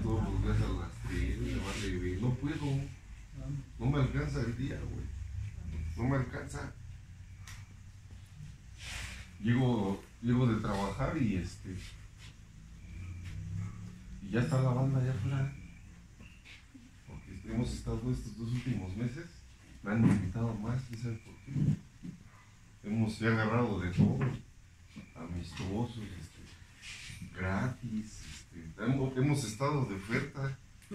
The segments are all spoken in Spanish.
todos los días a las 3, vale, güey. No puedo. No me alcanza el día, güey. No me alcanza. Llego de trabajar y y ya está la banda allá afuera. Porque hemos estado estos 2 últimos meses. Me han invitado más, ¿quién sabe por qué? Hemos agarrado de todo. Amistosos, gratis. Hemos estado de oferta.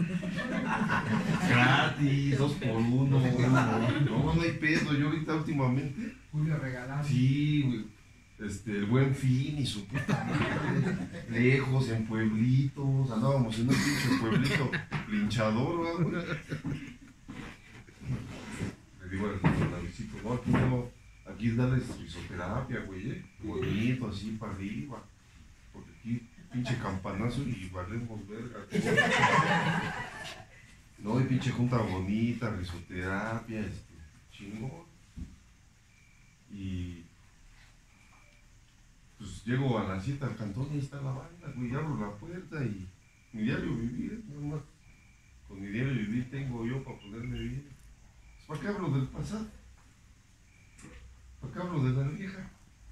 Gratis, 2 por 1. No hay pedo. Yo ahorita últimamente. Julio regalado. Sí, güey. El Buen Fin y su puta madre. Lejos, en pueblitos. Andábamos en un pinche pueblito linchador, güey. Le digo al visito, no, aquí no. Aquí es darles fisioterapia, güey. Bonito, así para arriba. Porque aquí pinche campanazo y valemos verga. No, hay pinche junta bonita, risoterapia, chingón. Y pues llego a la 7 al cantón y ahí está la banda, güey, abro la puerta y mi diario vivir, nada más. Con mi diario vivir tengo yo para poderme vivir. ¿Para qué hablo del pasado? ¿Para qué hablo de la vieja?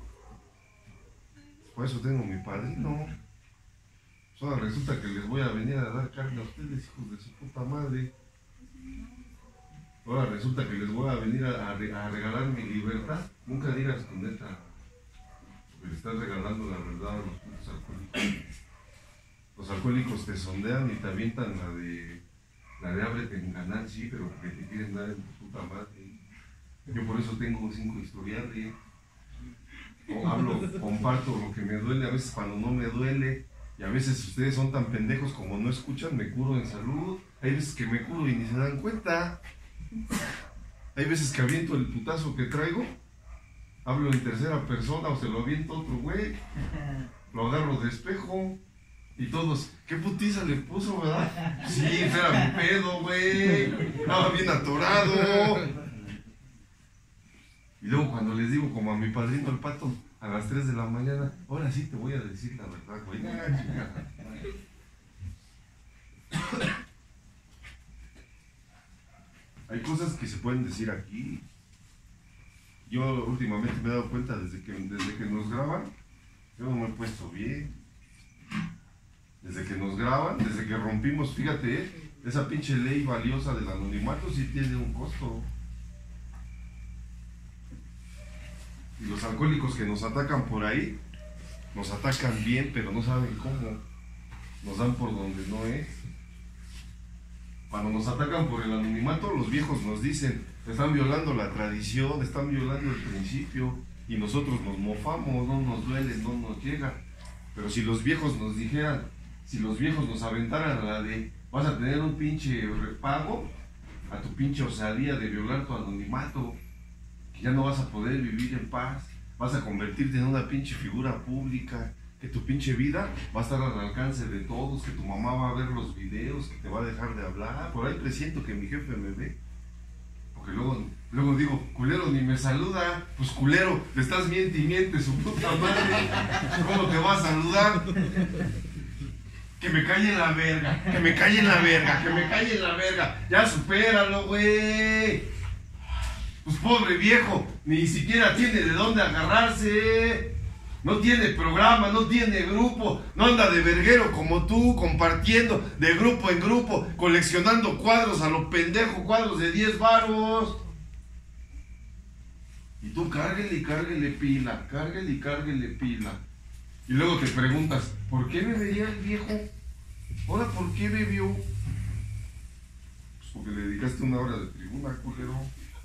Por eso tengo mi padrino. Ahora resulta que les voy a venir a dar carne a ustedes, hijos de su puta madre. Ahora resulta que les voy a venir a regalar mi libertad. Nunca digas con neta. Porque le estás regalando la verdad a los putos alcohólicos. Los alcohólicos te sondean y te avientan la de ábrete en canal, sí, pero que te quieren dar en tu puta madre. Yo por eso tengo 5 historiales. Comparto lo que me duele, a veces cuando no me duele. Y a veces ustedes son tan pendejos como no escuchan, me curo en salud. Hay veces que me curo y ni se dan cuenta. Hay veces que aviento el putazo que traigo, hablo en tercera persona o se lo aviento a otro güey, lo agarro de espejo y todos, ¿qué putiza le puso, verdad? Sí, ese era mi pedo, güey. Estaba bien atorado. Y luego cuando les digo, como a mi padrino el Pato, a las 3 de la mañana, ahora sí te voy a decir la verdad, güey. Hay cosas que se pueden decir aquí. Yo últimamente me he dado cuenta desde que nos graban, yo no me he puesto bien. Desde que nos graban, desde que rompimos, fíjate, esa pinche ley valiosa del anonimato sí tiene un costo. Y los alcohólicos que nos atacan por ahí, nos atacan bien, pero no saben cómo. Nos dan por donde no es. Cuando nos atacan por el anonimato, los viejos nos dicen, están violando la tradición, están violando el principio, y nosotros nos mofamos, no nos duele, no nos llega. Pero si los viejos nos dijeran, si los viejos nos aventaran a la de, vas a tener un pinche repago a tu pinche osadía de violar tu anonimato, que ya no vas a poder vivir en paz, vas a convertirte en una pinche figura pública, que tu pinche vida va a estar al alcance de todos, que tu mamá va a ver los videos, que te va a dejar de hablar. Por ahí presiento que mi jefe me ve, porque luego digo, culero ni me saluda. Pues culero, le estás miente y miente su puta madre, ¿cómo te va a saludar? Que me calle en la verga, que me calle en la verga, que me calle en la verga, ya supéralo, güey. Pues pobre viejo, ni siquiera tiene de dónde agarrarse. No tiene programa, no tiene grupo, no anda de verguero como tú, compartiendo de grupo en grupo, coleccionando cuadros a lo pendejo, cuadros de 10 varos. Y tú cárguele y cárguele pila, cárguele y cárguele pila. Y luego te preguntas, ¿por qué bebería el viejo? Ahora, ¿por qué bebió? Pues porque le dedicaste 1 hora de tribuna, culero.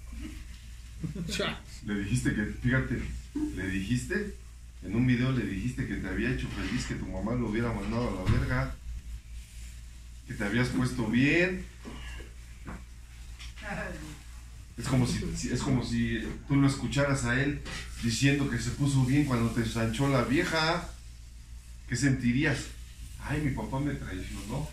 Le dijiste que, fíjate, en un video le dijiste que te había hecho feliz que tu mamá lo hubiera mandado a la verga, que te habías puesto bien. Es como si tú lo escucharas a él diciendo que se puso bien cuando te sanchó la vieja. ¿Qué sentirías? Ay, mi papá me traicionó.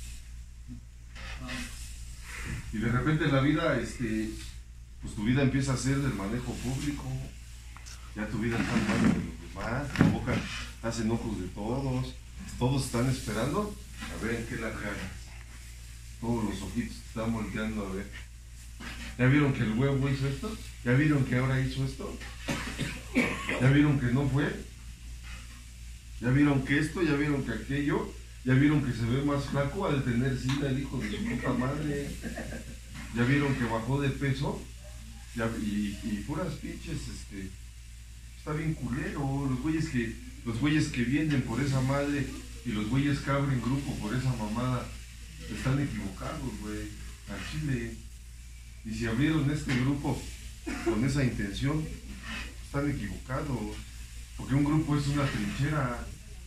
Y de repente la vida, pues tu vida empieza a ser del manejo público. Ya tu vida está en manos de los demás, provocan, hacen ojos de todos. Todos están esperando A ver, ¿qué la cagas? Todos los ojitos están volteando a ver. ¿Ya vieron que el huevo hizo esto? ¿Ya vieron que ahora hizo esto? ¿Ya vieron que no fue? ¿Ya vieron que esto? ¿Ya vieron que aquello? ¿Ya vieron que se ve más flaco al tener sida el hijo de su puta madre? ¿Ya vieron que bajó de peso? Y puras pinches, está bien culero. Los güeyes que vienen por esa madre y los güeyes que abren grupo por esa mamada están equivocados, güey, al chile. Y si abrieron este grupo con esa intención, están equivocados. Porque un grupo es una trinchera.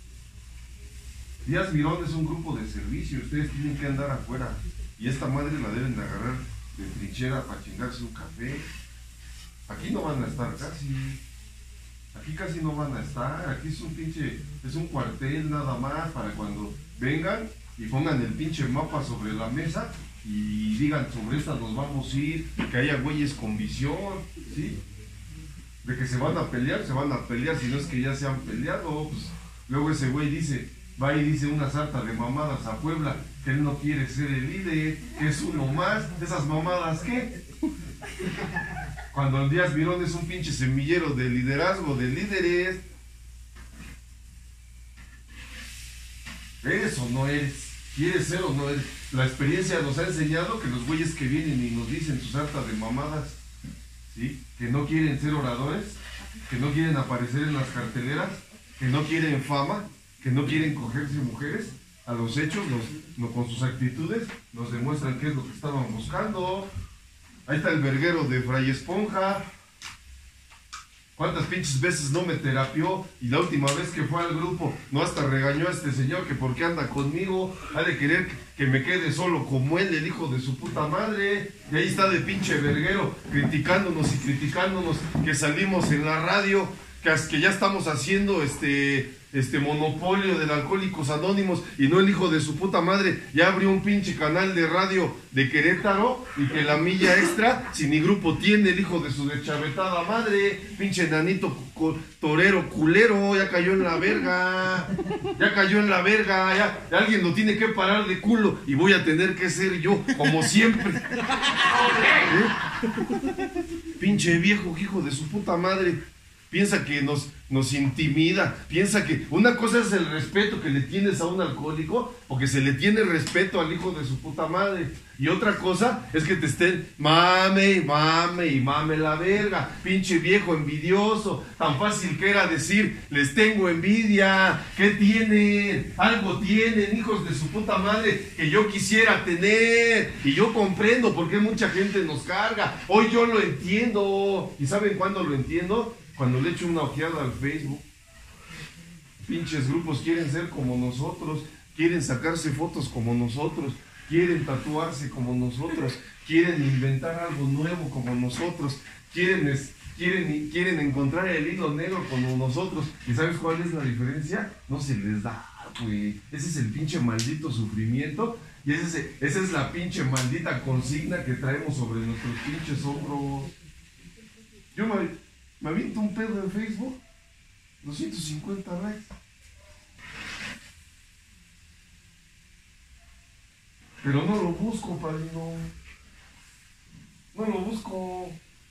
Díaz Mirón es un grupo de servicio, ustedes tienen que andar afuera. Y esta madre la deben de agarrar de trinchera para chingarse un café. Aquí no van a estar casi. Aquí casi no van a estar. Aquí es un cuartel nada más para cuando vengan y pongan el pinche mapa sobre la mesa y digan sobre esta nos vamos a ir, que haya güeyes con visión, ¿sí? De que se van a pelear, si no es que ya se han peleado, pues luego ese güey va y dice una sarta de mamadas a Puebla, que él no quiere ser el líder, que es uno más, esas mamadas, ¿qué? Cuando el Díaz Mirón es un pinche semillero de liderazgo, de líderes. ¿Eres o no eres? ¿Quieres ser o no eres? La experiencia nos ha enseñado que los güeyes que vienen y nos dicen sus hartas de mamadas, ¿sí? Que no quieren ser oradores, que no quieren aparecer en las carteleras, que no quieren fama, que no quieren cogerse mujeres, a los hechos, con sus actitudes, nos demuestran qué es lo que estaban buscando. Ahí está el verguero de Fray Esponja. ¿Cuántas pinches veces no me terapió? Y la última vez que fue al grupo, no hasta regañó a este señor que por qué anda conmigo, ha de querer que me quede solo como él, el hijo de su puta madre. Y ahí está de pinche verguero, criticándonos, que salimos en la radio, que ya estamos haciendo monopolio de Alcohólicos Anónimos, y no el hijo de su puta madre ya abrió un pinche canal de radio de Querétaro, y que la milla extra, si ni grupo tiene el hijo de su deschavetada madre, pinche nanito torero culero, ya cayó en la verga, ya alguien lo tiene que parar de culo, y voy a tener que ser yo, como siempre. Pinche viejo hijo de su puta madre. Piensa que nos intimida, piensa que una cosa es el respeto que le tienes a un alcohólico, o que se le tiene respeto al hijo de su puta madre, y otra cosa es que te estén mame la verga, pinche viejo envidioso, tan fácil que era decir, les tengo envidia, ¿qué tienen? Algo tienen, hijos de su puta madre, que yo quisiera tener, y yo comprendo por qué mucha gente nos carga, hoy yo lo entiendo, ¿y saben cuándo lo entiendo? Cuando le echo una ojeada al Facebook. Pinches grupos quieren ser como nosotros, quieren sacarse fotos como nosotros, quieren tatuarse como nosotros, quieren inventar algo nuevo como nosotros, quieren encontrar el hilo negro como nosotros. ¿Y sabes cuál es la diferencia? No se les da, güey. Ese es el pinche maldito sufrimiento, y esa es la pinche maldita consigna que traemos sobre nuestros pinches hombros. Yo me aviento un pedo en Facebook, 250 likes. Pero no lo busco, padrino. No lo busco.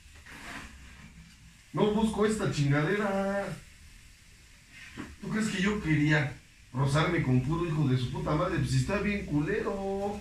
No busco esta chingadera. ¿Tú crees que yo quería rozarme con puro hijo de su puta madre? Pues está bien culero.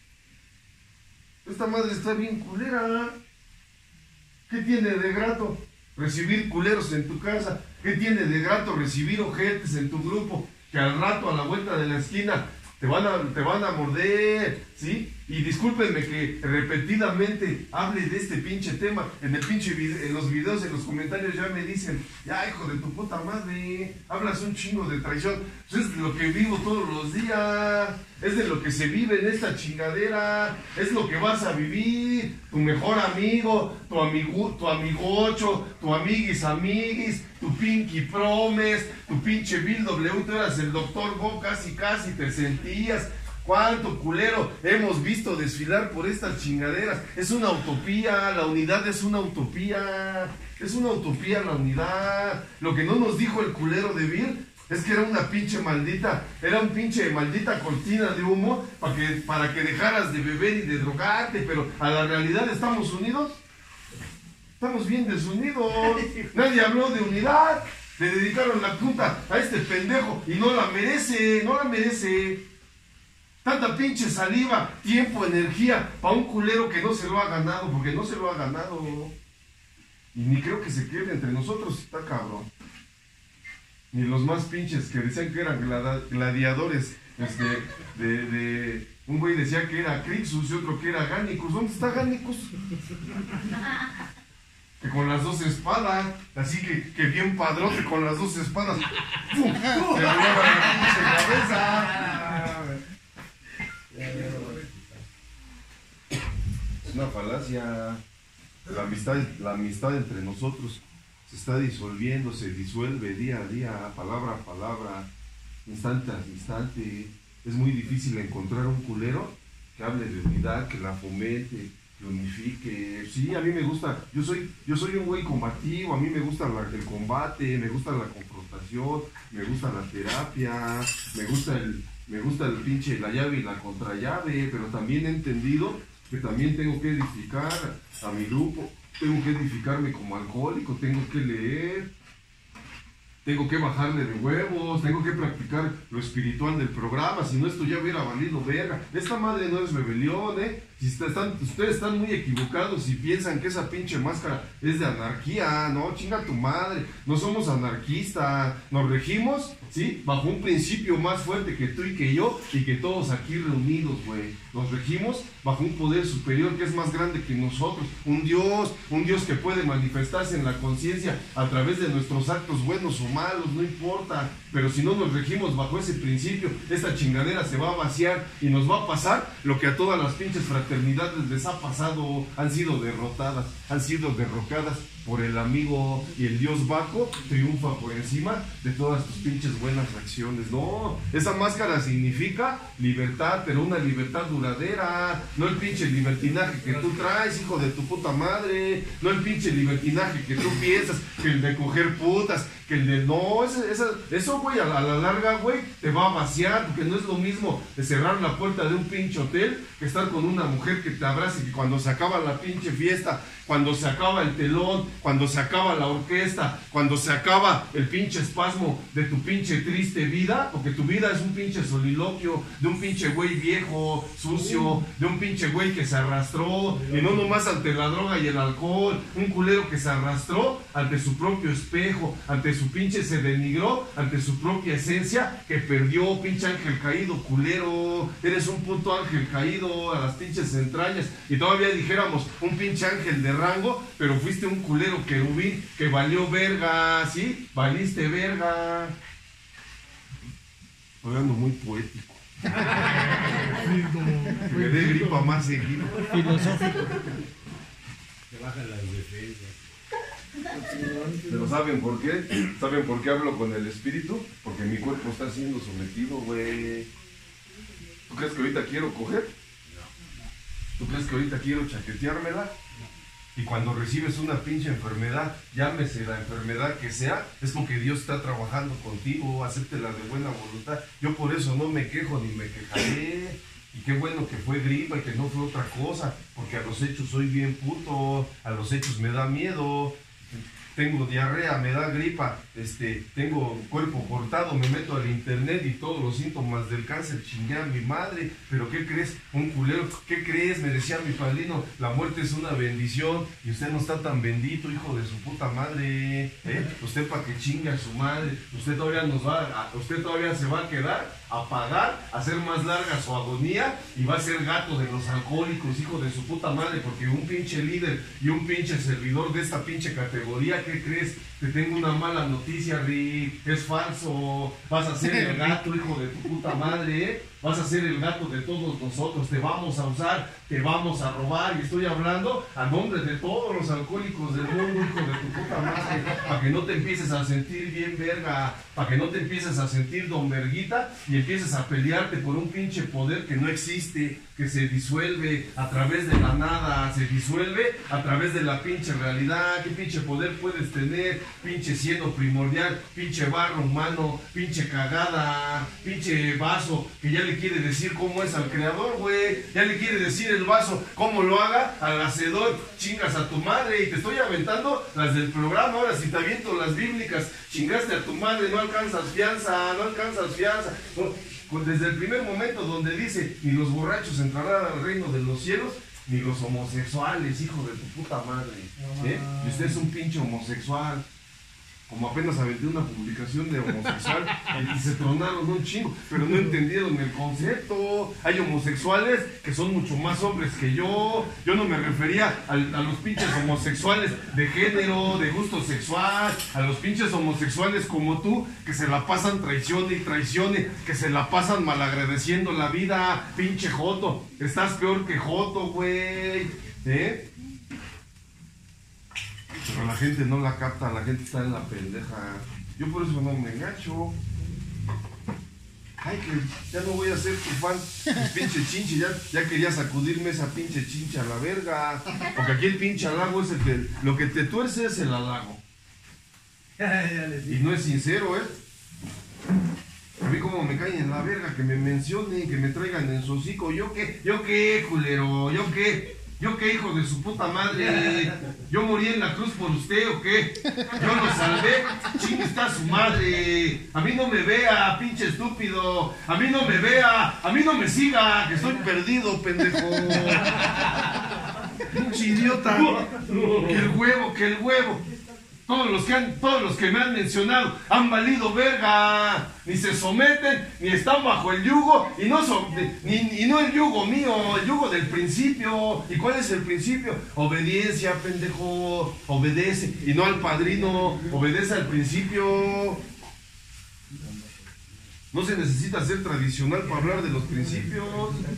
Esta madre está bien culera. ¿Qué tiene de grato recibir culeros en tu casa? ¿Qué tiene de grato recibir ojetes en tu grupo que al rato, a la vuelta de la esquina, te van a morder, ¿sí? Y discúlpenme que repetidamente hable de este pinche tema. En los videos, en los comentarios ya me dicen, ya hijo de tu puta madre, hablas un chingo de traición. Pues es de lo que vivo todos los días, es de lo que se vive en esta chingadera, es lo que vas a vivir. Tu mejor amigo, tu amigocho, tu amiguis, tu pinky promes, tu pinche Bill W, tú eras el doctor Go, casi te sentías. ¿Cuánto culero hemos visto desfilar por estas chingaderas? Es una utopía, la unidad es una utopía. Es una utopía la unidad. Lo que no nos dijo el culero de Bill Es que era una pinche maldita, era un pinche maldita cortina de humo para que dejaras de beber y de drogarte, pero a la realidad estamos unidos. Estamos bien desunidos. Nadie habló de unidad. Le dedicaron la punta a este pendejo y no la merece, no la merece. Tanta pinche saliva, tiempo, energía para un culero que no se lo ha ganado, porque no se lo ha ganado. Y ni creo que se quede entre nosotros, está cabrón. Ni los más pinches que decían que eran gladiadores, un güey decía que era Crixus y otro que era Gannicus. ¿Dónde está Gannicus? Que con las dos espadas, así que bien padrote con las dos espadas. ¡Pum! Le volaba la pinche cabeza. Es una falacia. La amistad entre nosotros se está disolviendo, se disuelve día a día, palabra a palabra, instante a instante. Es muy difícil encontrar un culero que hable de unidad, que la fomente, que unifique. Sí, a mí me gusta, yo soy un güey combativo, a mí me gusta el combate, me gusta la confrontación, me gusta la terapia, me gusta el pinche la llave y la contrallave, pero también he entendido que también tengo que edificar a mi grupo, tengo que edificarme como alcohólico, tengo que leer, tengo que bajarle de huevos, tengo que practicar lo espiritual del programa, si no esto ya hubiera valido verga. Esta madre no es rebelión, Si ustedes están muy equivocados si piensan que esa pinche máscara es de anarquía, no, chinga tu madre, no somos anarquistas, nos regimos, ¿sí? Bajo un principio más fuerte que tú y que yo y que todos aquí reunidos, güey. Nos regimos bajo un poder superior que es más grande que nosotros, un Dios que puede manifestarse en la conciencia a través de nuestros actos buenos o malos, no importa, pero si no nos regimos bajo ese principio, esta chingadera se va a vaciar y nos va a pasar lo que a todas las pinches fraternidades les ha pasado, han sido derrotadas, han sido derrocadas por el amigo y el dios Baco, triunfa por encima de todas tus pinches buenas acciones. No, esa máscara significa libertad, pero una libertad duradera, no el pinche libertinaje que tú traes, hijo de tu puta madre, no el pinche libertinaje que tú piensas, que el de coger putas, que el de no, eso güey, a la larga, güey, te va a vaciar, porque no es lo mismo de cerrar la puerta de un pinche hotel que estar con una mujer que te abrace, que cuando se acaba la pinche fiesta, cuando se acaba el telón, cuando se acaba la orquesta, cuando se acaba el pinche espasmo de tu pinche triste vida, porque tu vida es un pinche soliloquio de un pinche güey viejo, sucio, de un pinche güey que se arrastró, y no nomás ante la droga y el alcohol, un culero que se arrastró ante su propio espejo, ante su pinche se denigró, ante su propia esencia, que perdió, pinche ángel caído, culero, eres un puto ángel caído a las pinches entrañas, y todavía dijéramos, un pinche ángel de rango, pero fuiste un culero querubín que valió verga, ¿sí? Valiste verga. Estoy ando muy poético. Que me dé gripa más seguido. Filosófico. Te bajan las defensas. ¿Pero saben por qué? ¿Saben por qué hablo con el espíritu? Porque mi cuerpo está siendo sometido, güey. ¿Tú crees que ahorita quiero coger? ¿Tú crees que ahorita quiero chaqueteármela? Y cuando recibes una pinche enfermedad, llámese la enfermedad que sea, es porque Dios está trabajando contigo, acéptela de buena voluntad. Yo por eso no me quejo ni me quejaré. Y qué bueno que fue gripa y que no fue otra cosa, porque a los hechos soy bien puto, a los hechos me da miedo. Tengo diarrea, me da gripa, tengo cuerpo cortado, me meto al internet y todos los síntomas del cáncer, chingué a mi madre. Pero ¿qué crees? Un culero, ¿qué crees? Me decía mi padrino, la muerte es una bendición y usted no está tan bendito, hijo de su puta madre, Usted para que chingue a su madre, usted todavía se va a quedar a pagar, a hacer más larga su agonía y va a ser gato de los alcohólicos, hijo de su puta madre, porque un pinche líder y un pinche servidor de esta pinche categoría, ¿qué crees? Te tengo una mala noticia, Rick, es falso, vas a ser el gato, hijo de tu puta madre, vas a ser el gato de todos nosotros, te vamos a usar, te vamos a robar, y estoy hablando a nombre de todos los alcohólicos del mundo, hijo de tu puta madre, para que no te empieces a sentir bien verga, para que no te empieces a sentir don verguita y empieces a pelearte por un pinche poder que no existe, que se disuelve a través de la nada, se disuelve a través de la pinche realidad. ¿Qué pinche poder puedes tener? pinche siendo primordial, pinche barro humano, pinche cagada, pinche vaso, que ya le quiere decir cómo es al creador, güey. Ya le quiere decir el vaso cómo lo haga al hacedor. Chingas a tu madre y te estoy aventando las del programa. Ahora si te aviento las bíblicas, chingaste a tu madre, no alcanzas fianza, no alcanzas fianza. No, desde el primer momento donde dice, ni los borrachos entrarán al reino de los cielos, ni los homosexuales, hijo de tu puta madre. Y usted es un pinche homosexual. Como apenas aventé una publicación de homosexual y se tronaron un chingo, pero no entendieron el concepto. Hay homosexuales que son mucho más hombres que yo. Yo no me refería a los pinches homosexuales de género, de gusto sexual, a los pinches homosexuales como tú, que se la pasan traición y traicione, que se la pasan malagradeciendo la vida. Pinche joto, estás peor que joto, güey. Pero la gente no la capta, la gente está en la pendeja. Yo por eso no me engancho. Ay, que ya no voy a ser tu fan. Pues pinche chinche, ya quería sacudirme esa pinche chinche a la verga. Porque aquí el pinche halago es el que... Lo que te tuerce es el halago. Y no es sincero, A mí como me caen en la verga, que me mencionen, que me traigan en su hocico. ¿Yo qué, culero? ¿Yo qué, hijo de su puta madre? ¿Yo morí en la cruz por usted o qué? ¿Yo lo salvé? Chingue está su madre. A mí no me vea, pinche estúpido. A mí no me vea, a mí no me siga, que estoy perdido, pendejo. Pinche idiota. Que el huevo. Todos los que me han mencionado han valido verga, ni se someten, ni están bajo el yugo, y no el yugo mío, el yugo del principio. ¿Y cuál es el principio? Obediencia, pendejo, obedece, y no al padrino, obedece al principio. No se necesita ser tradicional para hablar de los principios.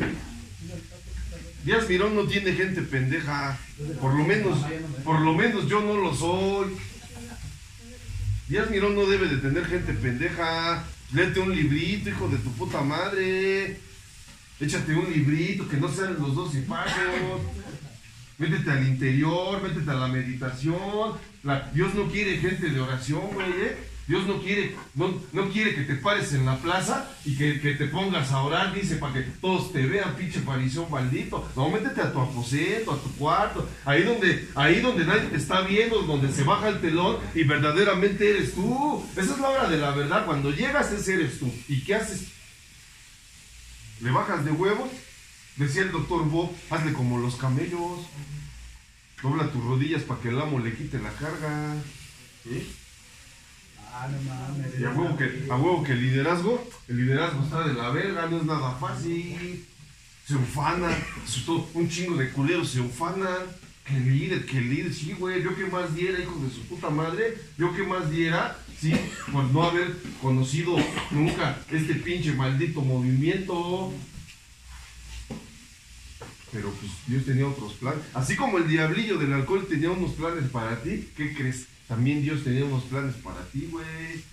Díaz Mirón no tiene gente pendeja, por lo menos yo no lo soy. Díaz Mirón no debe de tener gente pendeja. Léete un librito, hijo de tu puta madre. Échate un librito, que no sean los 12 pasos. Métete al interior, métete a la meditación. Dios no quiere gente de oración, güey, Dios no quiere que te pares en la plaza y que te pongas a orar, dice, para que todos te vean, pinche fariseo maldito. No, métete a tu aposento, a tu cuarto, ahí donde nadie te está viendo, donde se baja el telón y verdaderamente eres tú. Esa es la hora de la verdad. Cuando llegas, ese eres tú. ¿Y qué haces? ¿Le bajas de huevos? Decía el doctor Bob, hazle como los camellos. Dobla tus rodillas para que el amo le quite la carga. No mames. Y a huevo que el liderazgo está de la verga, no es nada fácil. Se ufana, un chingo de culeros se ufanan. Que el líder, sí, güey, yo que más diera, hijo de su puta madre, yo que más diera, sí, por no haber conocido nunca este pinche maldito movimiento. Pero pues Dios tenía otros planes. Así como el diablillo del alcohol tenía unos planes para ti, ¿qué crees? También Dios tenía unos planes para ti, güey.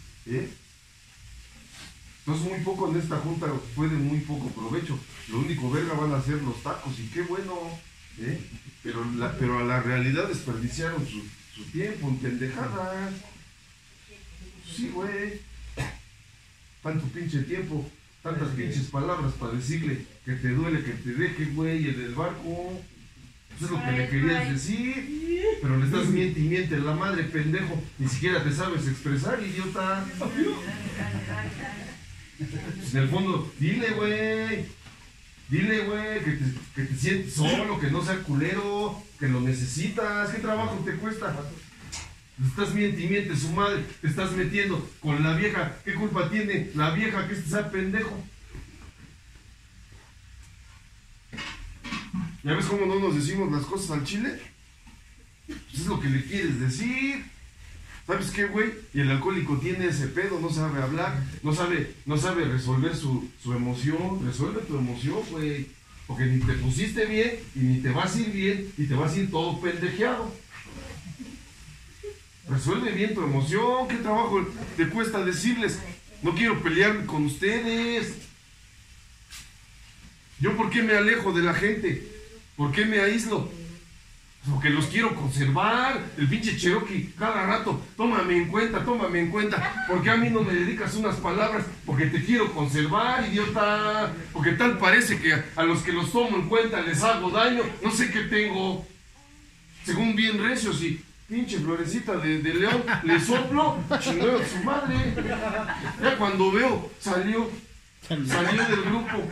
Entonces muy poco en esta junta fue de muy poco provecho. Lo único verga van a ser los tacos y qué bueno. Pero a la realidad desperdiciaron su tiempo en pendejadas. Sí, güey. Tanto pinche tiempo, tantas pinches palabras para decirle que te duele, que te deje, güey, en el barco. Eso es lo que le querías decir, pero le estás miente y miente la madre, pendejo. Ni siquiera te sabes expresar, idiota. En el fondo, dile, güey, que te sientes solo, que no sea culero, que lo necesitas. ¿Qué trabajo te cuesta? Estás miente y miente su madre, te estás metiendo con la vieja. ¿Qué culpa tiene la vieja que sea pendejo? ¿Ya ves cómo no nos decimos las cosas al chile? Pues es lo que le quieres decir. ¿Sabes qué, güey? Y el alcohólico tiene ese pedo, no sabe hablar, no sabe resolver su emoción. Resuelve tu emoción, güey. Porque ni te pusiste bien y ni te vas a ir bien y te vas a ir todo pendejeado. Resuelve bien tu emoción. ¿Qué trabajo te cuesta decirles? No quiero pelearme con ustedes. ¿Yo por qué me alejo de la gente? ¿Por qué me aíslo? Porque los quiero conservar. El pinche Cherokee cada rato, tómame en cuenta, porque a mí no me dedicas unas palabras, porque te quiero conservar, idiota. Porque tal parece que a los que los tomo en cuenta les hago daño, no sé qué tengo. Según bien recios y pinche florecita de león, le soplo, chingó a su madre. Ya cuando veo, salió del grupo.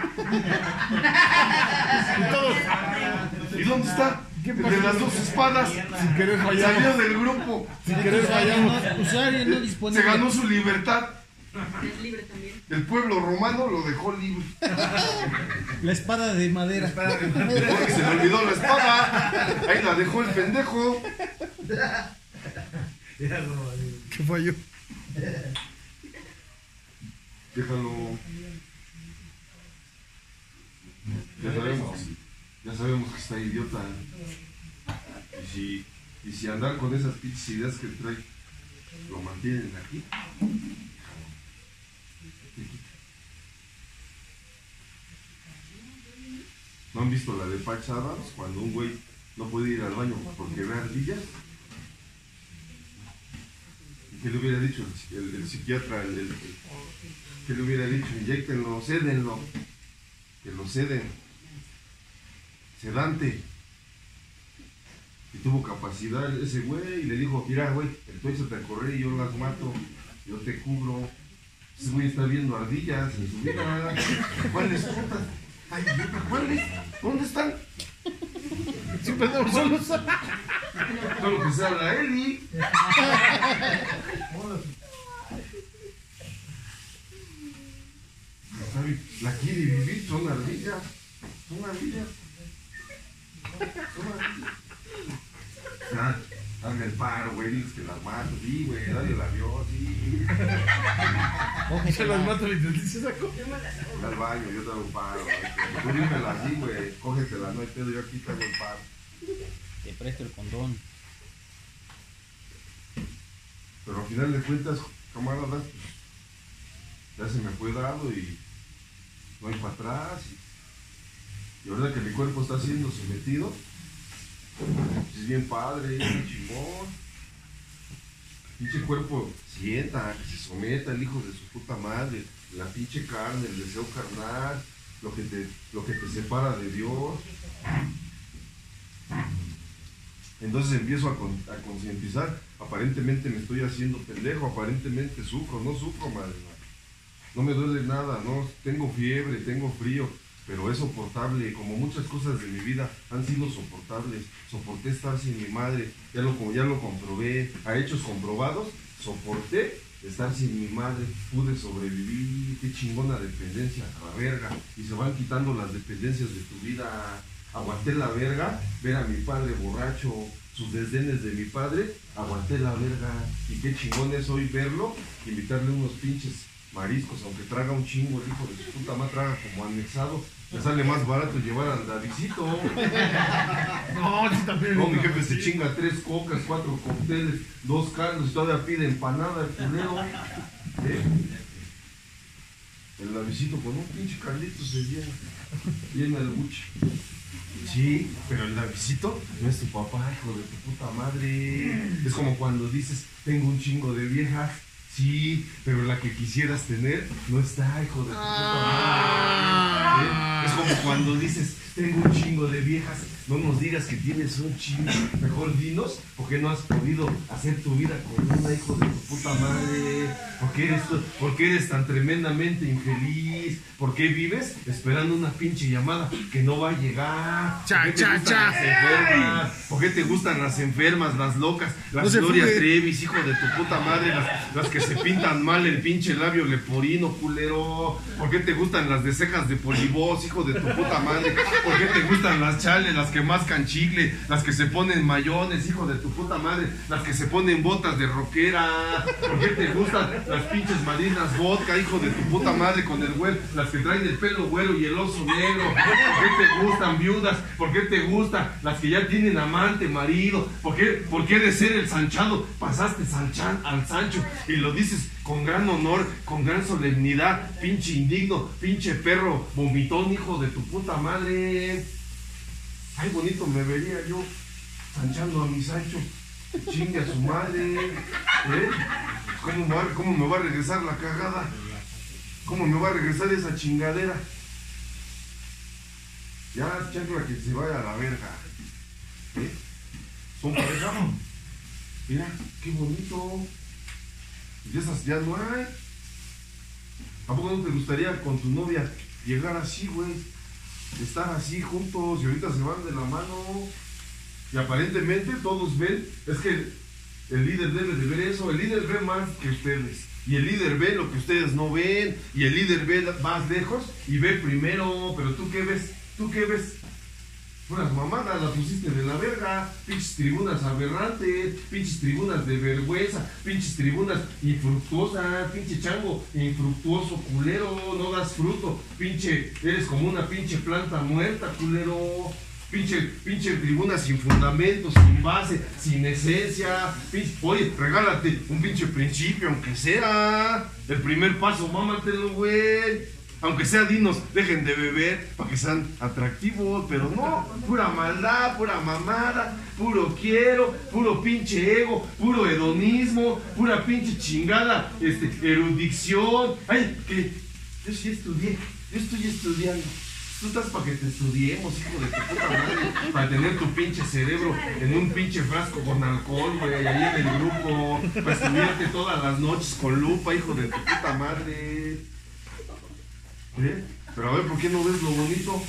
¿Y dónde está? El de las dos espadas. Sin querer fallamos. Salió del grupo. Sin querer fallamos. Usuario no disponible. Se ganó su libertad. Es libre también. El pueblo romano lo dejó libre. La espada de madera. Porque se le olvidó la espada. Ahí la dejó el pendejo. ¿Qué falló? Déjalo. Ya sabemos que está idiota. Y si andar con esas pinches ideas que trae lo mantienen aquí. ¿No han visto la de Patch Adams? Cuando un güey no puede ir al baño porque ve ardillas. ¿Qué le hubiera dicho el psiquiatra? ¿Qué le hubiera dicho? Inyéctenlo, cédenlo. Que lo ceden. Sedante. Y tuvo capacidad ese güey y le dijo, mira güey, tú échate a correr y yo las mato, yo te cubro. Ese güey está viendo ardillas en su vida. ¿Cuáles putas? Ay, ¿cuáles? ¿Dónde están? Siempre andamos solos. Solo que se habla Eli. La quiere vivir, son ardillas. Son ardillas. Hazme el paro, güey, dices que las mato, sí, güey, nadie la vio, sí. Se las mato y se sacó. Ve al baño, yo te hago un paro, güey. Tú dímela así, güey, cógetela, no hay pedo, yo aquí te hago el paro. Te presto el condón. Pero al final de cuentas, camaradas, ya se me fue dado y no hay para atrás. Y ahora que mi cuerpo está siendo sometido, es bien padre, es bien chingón. Pinche cuerpo sienta, que se someta el hijo de su puta madre, la pinche carne, el deseo carnal, lo que te separa de Dios. Entonces empiezo a concientizar, aparentemente me estoy haciendo pendejo, aparentemente sufro, no sufro, madre. No me duele nada, no tengo fiebre, tengo frío, pero es soportable, como muchas cosas de mi vida han sido soportables. Soporté estar sin mi madre, ya lo comprobé, a hechos comprobados, soporté estar sin mi madre, pude sobrevivir, qué chingona dependencia, a la verga, y se van quitando las dependencias de tu vida. Aguanté la verga, ver a mi padre borracho, sus desdenes de mi padre, aguanté la verga, y qué chingón es hoy verlo, invitarle unos pinches mariscos, aunque traga un chingo, el hijo de su puta madre traga como anexado, me sale más barato llevar al Davidcito. No, sí también. No, mi jefe se chinga 3 cocas, 4 cócteles, 2 caldos, y todavía pide empanada, el culero. El Davidcito con un pinche caldito se llena el buche. Sí, pero el Davidcito no es tu papá, hijo de tu puta madre. Es como cuando dices, tengo un chingo de viejas. Sí, pero la que quisieras tener no está, hijo de tu puta madre. Es como cuando dices, tengo un chingo de viejas, no nos digas que tienes un chingo, mejor dinos, porque no has podido hacer tu vida con una, hijo de tu puta madre. ¿Por qué eres tan tremendamente infeliz? ¿Por qué vives esperando una pinche llamada que no va a llegar? ¿Por qué te gustan las enfermas, las locas, las Gloria Trevis, hijo de tu puta madre, las que se pintan mal el pinche labio leporino, culero? ¿Por qué te gustan las de cejas de polibos, hijo de tu puta madre? ¿Por qué te gustan las chales, las que mascan chicle, las que se ponen mayones, hijo de tu puta madre, las que se ponen botas de rockera? ¿Por qué te gustan las pinches marinas vodka, hijo de tu puta madre, con el güero, las que traen el pelo güero y el oso negro? ¿Por qué te gustan viudas? ¿Por qué te gustan las que ya tienen amante, marido? ¿Por qué de ser el sanchado pasaste al Sancho? Y lo dices con gran honor, con gran solemnidad, pinche indigno, pinche perro vomitón, hijo de tu puta madre. Ay, bonito me vería yo Sanchando a mi Sancho. Chingue a su madre. ¿Cómo me va a regresar la cagada? ¿Cómo me va a regresar esa chingadera? Ya, chancla, que se vaya a la verga. ¿Son pareja? Mira, qué bonito. Y esas ya no hay. ¿A poco no te gustaría con tu novia llegar así, güey? Estar así juntos y ahorita se van de la mano. Y aparentemente todos ven, es que el líder debe de ver eso, el líder ve más que ustedes. Y el líder ve lo que ustedes no ven, y el líder ve más lejos y ve primero. Pero ¿tú qué ves? ¿Tú qué ves? Unas mamadas, la pusiste de la verga, pinches tribunas aberrantes, pinches tribunas de vergüenza, pinches tribunas infructuosas, pinche chango infructuoso, culero, no das fruto, pinche, eres como una pinche planta muerta, culero. Pinche tribuna sin fundamento, sin base, sin esencia. Oye, regálate un pinche principio, aunque sea. El primer paso, mámatelo, güey. Aunque sea, dinos, dejen de beber para que sean atractivos, pero no, pura maldad, pura mamada, puro quiero, puro pinche ego, puro hedonismo, pura pinche chingada, erudición. Ay, que yo sí estudié, yo estoy estudiando. Tú estás para que te estudiemos, hijo de tu puta madre, para tener tu pinche cerebro en un pinche frasco con alcohol, güey, ahí en el grupo, para estudiarte todas las noches con lupa, hijo de tu puta madre. Pero a ver, ¿por qué no ves lo bonito?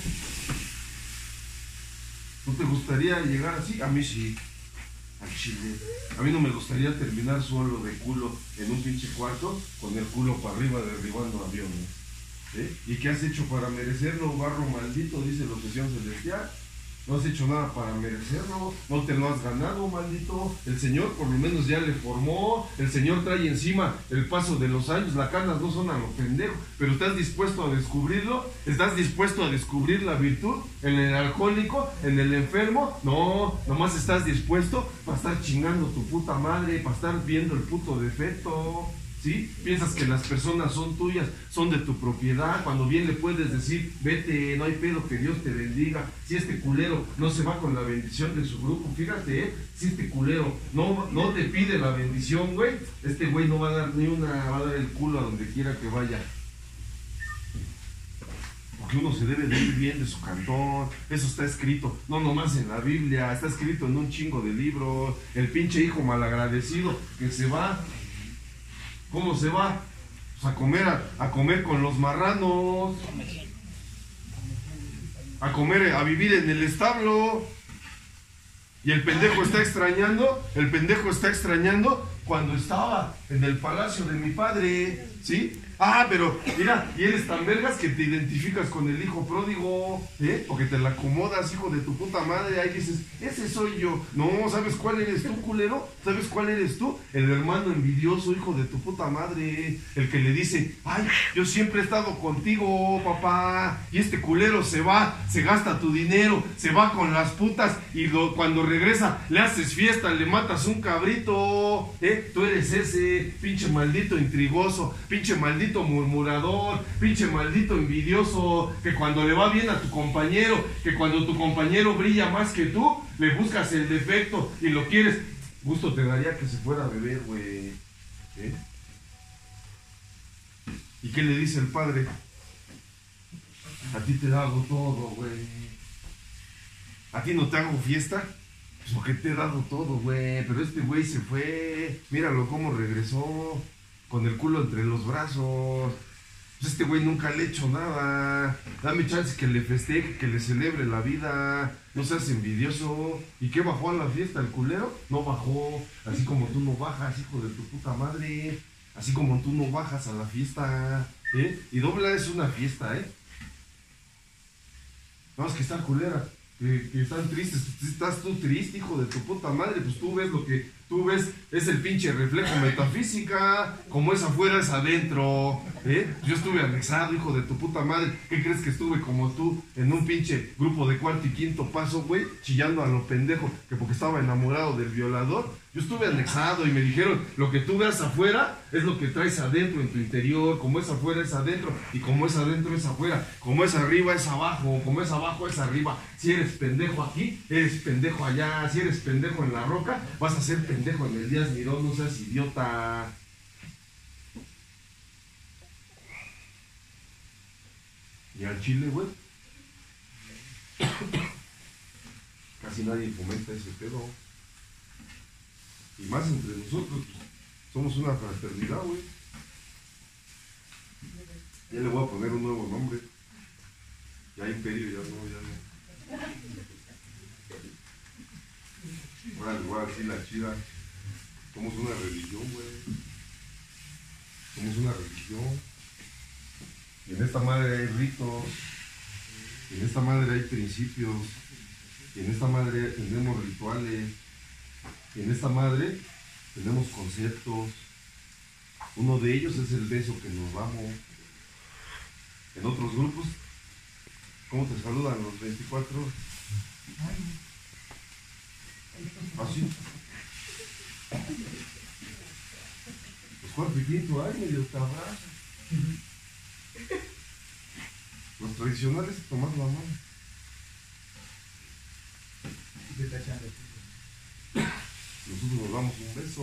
¿No te gustaría llegar así? A mí sí, al chile. A mí no me gustaría terminar solo de culo en un pinche cuarto con el culo para arriba derribando aviones. ¿Y qué has hecho para merecerlo, barro maldito? Dice la obsesión celestial. No has hecho nada para merecerlo, no te lo has ganado, maldito. El Señor por lo menos ya le formó, el Señor trae encima el paso de los años, las canas no son a lo pendejo, pero ¿estás dispuesto a descubrirlo? ¿Estás dispuesto a descubrir la virtud en el alcohólico, en el enfermo? No, nomás estás dispuesto para estar chingando tu puta madre, para estar viendo el puto defecto. ¿Sí? Piensas que las personas son tuyas, son de tu propiedad, cuando bien le puedes decir, vete, no hay pedo, que Dios te bendiga. Si este culero no se va con la bendición de su grupo, fíjate, si este culero no te pide la bendición, güey, este güey no va a dar ni una, va a dar el culo a donde quiera que vaya. Porque uno se debe de ir bien de su cantón, eso está escrito, no nomás en la Biblia, está escrito en un chingo de libros. El pinche hijo malagradecido que se va. ¿Cómo se va? Pues a comer con los marranos, a vivir en el establo. Y el pendejo está extrañando cuando estaba en el palacio de mi padre, ¿sí? Ah, pero mira, y eres tan vergas que te identificas con el hijo pródigo, porque te la acomodas, hijo de tu puta madre, ahí dices, ese soy yo. No, ¿sabes cuál eres tú, culero? ¿Sabes cuál eres tú? El hermano envidioso, hijo de tu puta madre, el que le dice, ay, yo siempre he estado contigo, papá, y este culero se va, se gasta tu dinero, se va con las putas, y cuando regresa le haces fiesta, le matas un cabrito, tú eres ese, pinche maldito intrigoso, pinche maldito murmurador, pinche maldito envidioso, que cuando le va bien a tu compañero, que cuando tu compañero brilla más que tú, le buscas el defecto y lo quieres. Gusto te daría que se fuera a beber, güey. ¿Y qué le dice el padre? A ti te hago todo, güey. ¿A ti no te hago fiesta? Pues porque te he dado todo, güey. Pero este güey se fue. Míralo cómo regresó. Con el culo entre los brazos. Pues este güey nunca le he hecho nada. Dame chance que le festeje, que le celebre la vida. No seas envidioso. ¿Y qué bajó a la fiesta el culero? No bajó. Así como tú no bajas, hijo de tu puta madre. Así como tú no bajas a la fiesta. Y Dobla es una fiesta, No, es que está culera. Que están tristes. Estás tú triste, hijo de tu puta madre. Pues tú ves lo que Tú ves, es el pinche reflejo metafísica, como es afuera es adentro, ¿eh? Yo estuve anexado, hijo de tu puta madre. ¿Qué crees que estuve como tú en un pinche grupo de cuarto y quinto paso, güey? Chillando a lo pendejo, que porque estaba enamorado del violador. Yo estuve anexado y me dijeron, lo que tú veas afuera es lo que traes adentro en tu interior, como es afuera es adentro, y como es adentro es afuera, como es arriba es abajo, como es abajo es arriba. Si eres pendejo aquí, eres pendejo allá. Si eres pendejo en la roca, vas a ser pendejo en el Díaz Mirón, no seas idiota. Y al chile, güey, casi nadie fomenta ese pedo. Y más entre nosotros, pues, somos una fraternidad, güey. Ya le voy a poner un nuevo nombre. Ya Imperio, ya no. Ahora le voy a decir la chida. Somos una religión, güey. Somos una religión. Y en esta madre hay ritos. Y en esta madre hay principios. Y en esta madre tenemos rituales. Y en esta madre tenemos conceptos. Uno de ellos es el beso que nos damos. En otros grupos, ¿cómo te saludan los 24? Así. Los cuarto y quinto años medio te abrazan. Los tradicionales es tomar la mano. Nosotros nos damos un beso.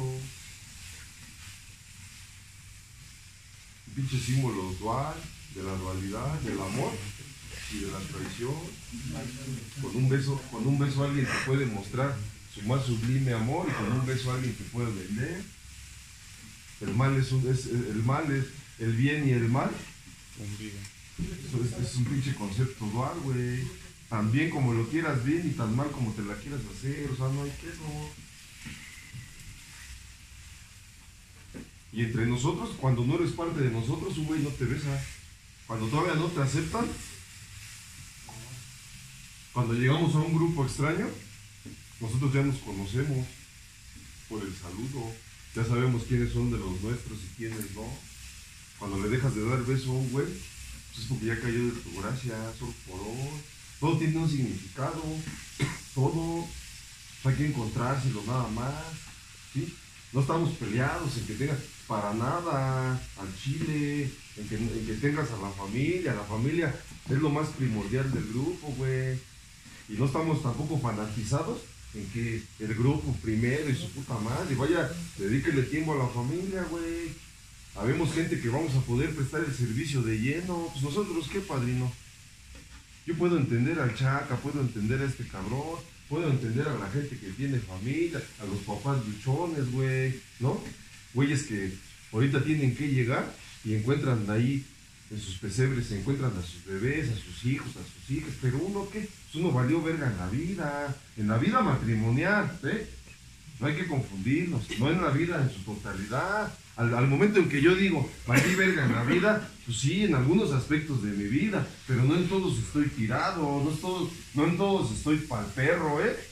Un pinche símbolo dual, de la dualidad, del amor y de la traición. Con un beso alguien te puede mostrar su más sublime amor, y con un beso alguien te puede vender. El mal es el bien y el mal. Es un pinche concepto dual, güey. Tan bien como lo quieras bien y tan mal como te la quieras hacer. O sea, no hay pedo. Y entre nosotros, cuando no eres parte de nosotros, un güey no te besa. Cuando todavía no te aceptan, cuando llegamos a un grupo extraño, nosotros ya nos conocemos por el saludo. Ya sabemos quiénes son de los nuestros y quiénes no. Cuando le dejas de dar beso a un güey, pues es porque ya cayó de tu gracia, solo por hoy. Todo tiene un significado, todo. Hay que encontrárselo nada más, ¿sí? No estamos peleados en que tengas para nada al chile, en que tengas a la familia es lo más primordial del grupo, güey. Y no estamos tampoco fanatizados en que el grupo primero y su puta madre, vaya, dedíquele tiempo a la familia, güey. Habemos gente que vamos a poder prestar el servicio de lleno, pues nosotros qué, padrino. Yo puedo entender al Chaca, puedo entender a este cabrón, puedo entender a la gente que tiene familia, a los papás luchones, güey, ¿no? Güeyes que ahorita tienen que llegar y encuentran ahí en sus pesebres, se encuentran a sus bebés, a sus hijos, a sus hijas, pero uno, ¿qué? Pues uno valió verga en la vida matrimonial, ¿eh? No hay que confundirnos, no en la vida en su totalidad. Al momento en que yo digo, valí verga en la vida, pues sí, en algunos aspectos de mi vida, pero no en todos estoy tirado, no en todos estoy pa'l perro, ¿eh?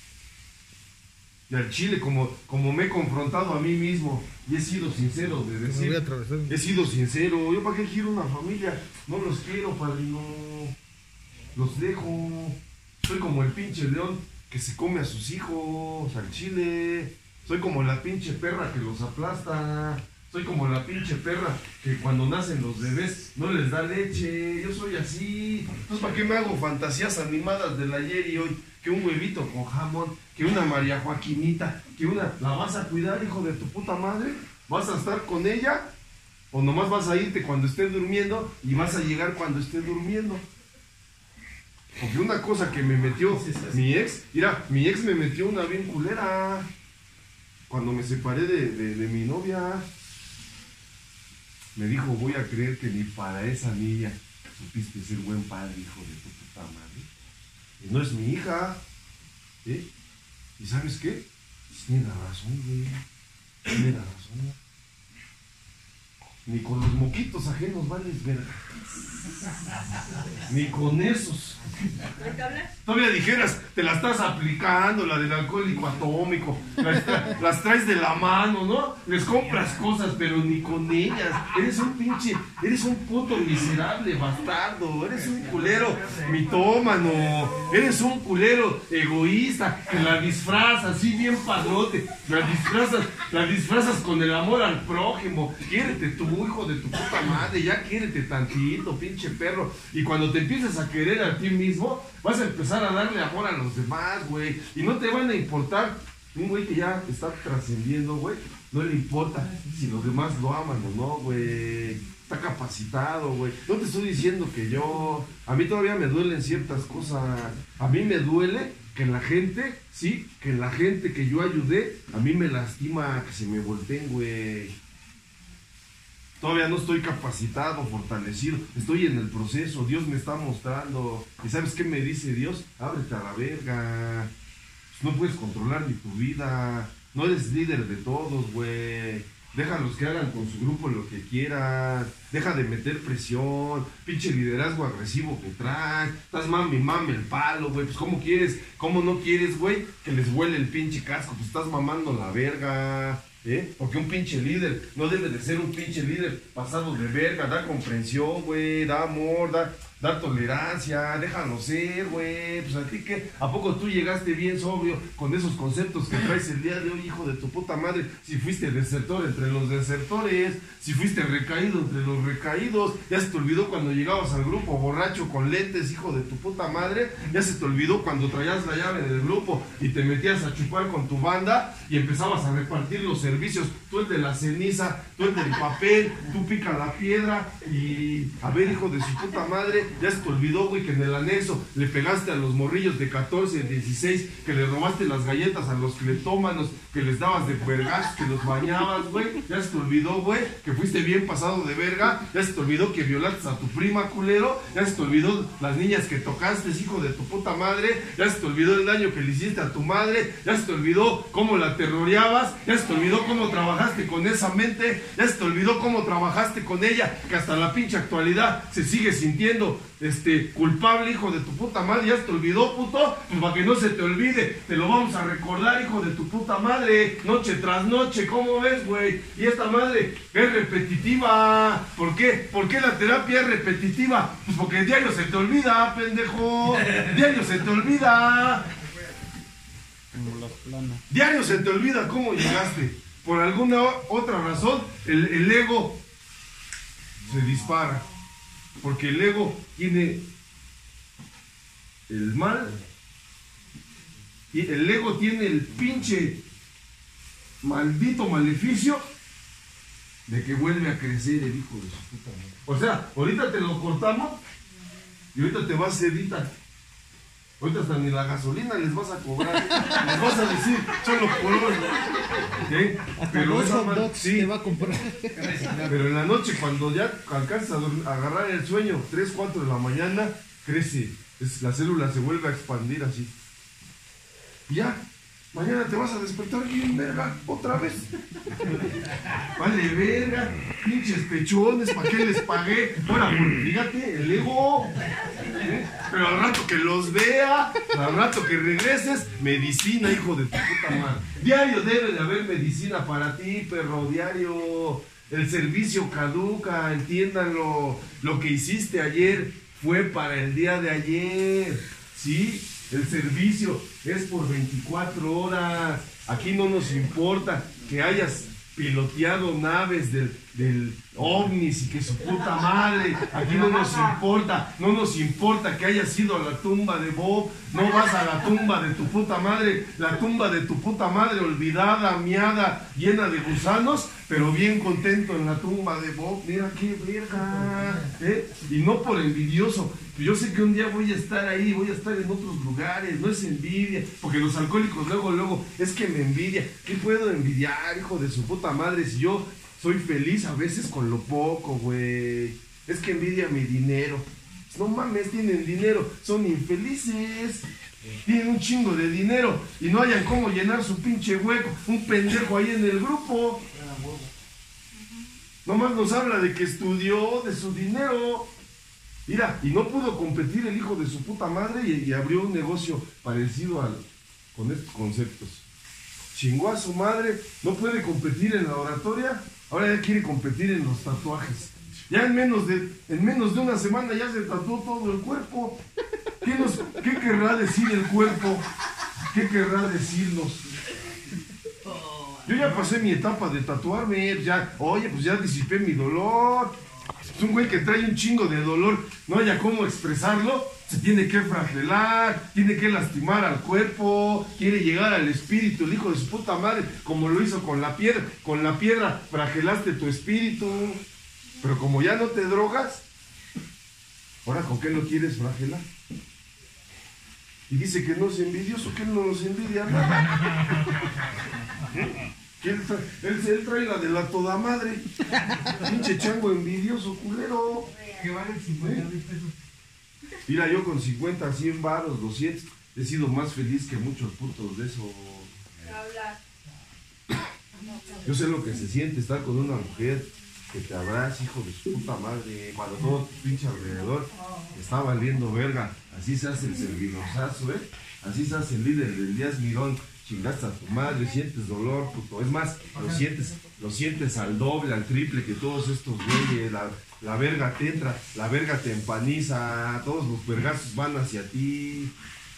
Y al chile, como me he confrontado a mí mismo y he sido sincero de decir, he sido sincero, yo para qué quiero una familia, no los quiero, padrino, los dejo. Soy como el pinche león que se come a sus hijos al chile. Soy como la pinche perra que los aplasta. Soy como la pinche perra que cuando nacen los bebés no les da leche. Yo soy así. Entonces, ¿para qué me hago fantasías animadas del ayer y hoy? Que un huevito con jamón, que una María Joaquinita, que una... ¿La vas a cuidar, hijo de tu puta madre? ¿Vas a estar con ella? ¿O nomás vas a irte cuando esté durmiendo y vas a llegar cuando esté durmiendo? Porque una cosa que me metió mi ex, mira, mi ex me metió una bien culera cuando me separé de mi novia. Me dijo, voy a creer que ni para esa niña supiste ser buen padre, hijo de tu puta madre. Y no es mi hija, ¿eh? ¿Y sabes qué? Tiene razón, güey. Tiene razón. Ni con los moquitos ajenos vales verga. Ni con esos. ¿De qué hablas? Todavía dijeras, te la estás aplicando, la del alcohólico atómico, las traes de la mano, ¿no? Les compras cosas, pero ni con ellas. Eres un puto miserable bastardo, eres un culero mitómano, eres un culero egoísta, que la disfrazas así bien padrote, la disfrazas con el amor al prójimo. Quiérete tú, hijo de tu puta madre, ya quiérete tantito, pinche perro. Y cuando te empieces a querer a ti mismo, vas a empezar a darle amor a los demás, güey. Y no te van a importar. Un güey que ya está trascendiendo, güey, no le importa si los demás lo aman o no, güey. Está capacitado, güey. No te estoy diciendo que yo... A mí todavía me duelen ciertas cosas. A mí me duele que la gente, sí, que la gente que yo ayudé, a mí me lastima que se me volteen, güey. Todavía no estoy capacitado, fortalecido, estoy en el proceso, Dios me está mostrando. ¿Y sabes qué me dice Dios? Ábrete a la verga. Pues no puedes controlar ni tu vida, no eres líder de todos, güey. Déjalos que hagan con su grupo lo que quieran, deja de meter presión, pinche liderazgo agresivo que traes, estás mami el palo, güey. Pues cómo quieres, cómo no quieres, güey, que les huele el pinche casco, pues estás mamando la verga. Porque un pinche líder no debe de ser un pinche líder pasado de verga, da comprensión, güey, da amor, da tolerancia, déjalo ser, güey. Pues a ti que, ¿a poco tú llegaste bien sobrio con esos conceptos que traes el día de hoy, hijo de tu puta madre? Si fuiste desertor entre los desertores, si fuiste recaído entre los recaídos, ya se te olvidó cuando llegabas al grupo borracho con lentes, hijo de tu puta madre, ya se te olvidó cuando traías la llave del grupo y te metías a chupar con tu banda y empezabas a repartir los servicios, tú el de la ceniza, tú el del papel, tú pica la piedra y a ver, hijo de su puta madre, ya se te olvidó, güey, que en el anexo le pegaste a los morrillos de 14, 16, que le robaste las galletas a los cleptómanos, que les dabas de vergas, que los bañabas, güey, ya se te olvidó, güey, que fuiste bien pasado de verga, ya se te olvidó que violaste a tu prima, culero, ya se te olvidó las niñas que tocaste, hijo de tu puta madre, ya se te olvidó el daño que le hiciste a tu madre, ya se te olvidó cómo la terroreabas, ya se te olvidó cómo trabajaste con esa mente, ya se te olvidó cómo trabajaste con ella, que hasta la pinche actualidad se sigue sintiendo culpable, hijo de tu puta madre. Ya se te olvidó, puto, pues para que no se te olvide, te lo vamos a recordar, hijo de tu puta madre, noche tras noche. ¿Cómo ves, güey? Y esta madre es repetitiva. ¿Por qué? ¿Por qué la terapia es repetitiva? Pues porque diario se te olvida, pendejo, diario se te olvida. Como las planas. Diario se te olvida cómo llegaste. Por alguna otra razón, el ego se dispara. Porque el ego tiene el mal. Y el ego tiene el pinche maldito maleficio de que vuelve a crecer el hijo de su puta madre. O sea, ahorita te lo cortamos y ahorita te vas a editar. Ahorita hasta ni la gasolina les vas a cobrar, les vas a decir, son los colores. Hasta los hot dogs sí, te va a comprar. pero en la noche, cuando ya alcanzas a agarrar el sueño, 3, 4 de la mañana, crece, la célula se vuelve a expandir así. Y ya, mañana te vas a despertar bien, verga, otra vez. Vale, verga, pinches pechones, ¿para qué les pagué? Ahora, fíjate, el ego. Pero al rato que los vea, al rato que regreses, medicina, hijo de tu puta madre. Diario debe de haber medicina para ti, perro, diario. El servicio caduca, entiéndanlo. Lo que hiciste ayer fue para el día de ayer, ¿sí? El servicio es por 24 horas. Aquí no nos importa que hayas piloteado naves del ovnis y que su puta madre. Aquí no nos importa que hayas ido a la tumba de Bob. No vas a la tumba de tu puta madre. La tumba de tu puta madre olvidada, miada, llena de gusanos, pero bien contento en la tumba de Bob. Mira qué verga, y no por envidioso. Yo sé que un día voy a estar ahí, voy a estar en otros lugares. No es envidia, porque los alcohólicos luego es que me envidia. ¿Qué puedo envidiar, hijo de su puta madre, si yo soy feliz a veces con lo poco, güey? Es que envidia mi dinero. No mames, tienen dinero, son infelices. Tienen un chingo de dinero y no hayan cómo llenar su pinche hueco. Un pendejo ahí en el grupo. Nomás nos habla de que estudió, de su dinero. Mira, y no pudo competir el hijo de su puta madre y abrió un negocio parecido con estos conceptos. Chingó a su madre, no puede competir en la oratoria, ahora ya quiere competir en los tatuajes. Ya en menos de una semana ya se tatuó todo el cuerpo. ¿Qué querrá decir el cuerpo? ¿Qué querrá decirnos? Yo ya pasé mi etapa de tatuarme, ya, oye, pues ya disipé mi dolor. Es un güey que trae un chingo de dolor, no haya cómo expresarlo, se tiene que flagelar, tiene que lastimar al cuerpo, quiere llegar al espíritu, el hijo de su puta madre, como lo hizo con la piedra flagelaste tu espíritu, pero como ya no te drogas, ahora ¿con qué lo quieres flagelar? Y dice que no es envidioso, que él no nos envidia nada. Que él trae la de la toda madre. Pinche chango envidioso, culero. Que valen 50,000 pesos. Mira, yo con 50, 100 varos, 200, he sido más feliz que muchos putos de eso. Yo sé lo que se siente estar con una mujer que te abraza, hijo de su puta madre, cuando todo tu pinche alrededor está valiendo verga. Así se hace el servidosazo, así se hace el líder del Díaz Mirón. Chingaste a tu madre, sientes dolor, puto. Es más, lo sientes al doble, al triple que todos estos güeyes. La verga te entra, la verga te empaniza, todos los vergazos van hacia ti.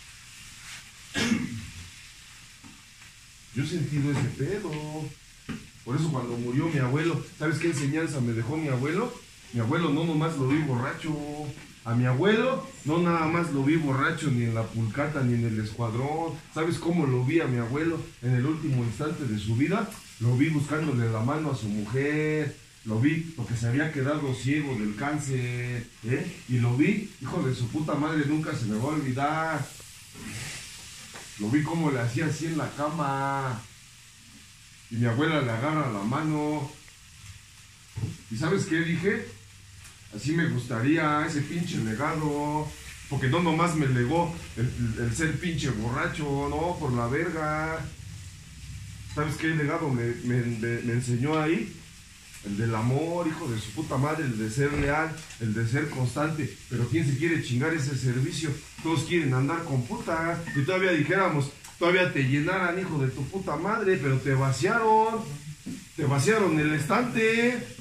Yo he sentido ese pedo. Por eso cuando murió mi abuelo, ¿sabes qué enseñanza me dejó mi abuelo? Mi abuelo no nomás lo vi borracho. A mi abuelo no nada más lo vi borracho ni en la pulcata ni en el escuadrón. ¿Sabes cómo lo vi a mi abuelo en el último instante de su vida? Lo vi buscándole la mano a su mujer. Lo vi porque se había quedado ciego del cáncer. Y lo vi, hijo de su puta madre, nunca se me va a olvidar. Lo vi cómo le hacía así en la cama. Y mi abuela le agarra la mano. ¿Y sabes qué dije? Así me gustaría ese pinche legado, porque no nomás me legó el ser pinche borracho, no, por la verga. ¿Sabes qué legado me enseñó ahí? El del amor, hijo de su puta madre, el de ser leal, el de ser constante. Pero ¿quién se quiere chingar ese servicio? Todos quieren andar con putas. Y todavía dijéramos, todavía te llenaran, hijo de tu puta madre, pero te vaciaron el estante.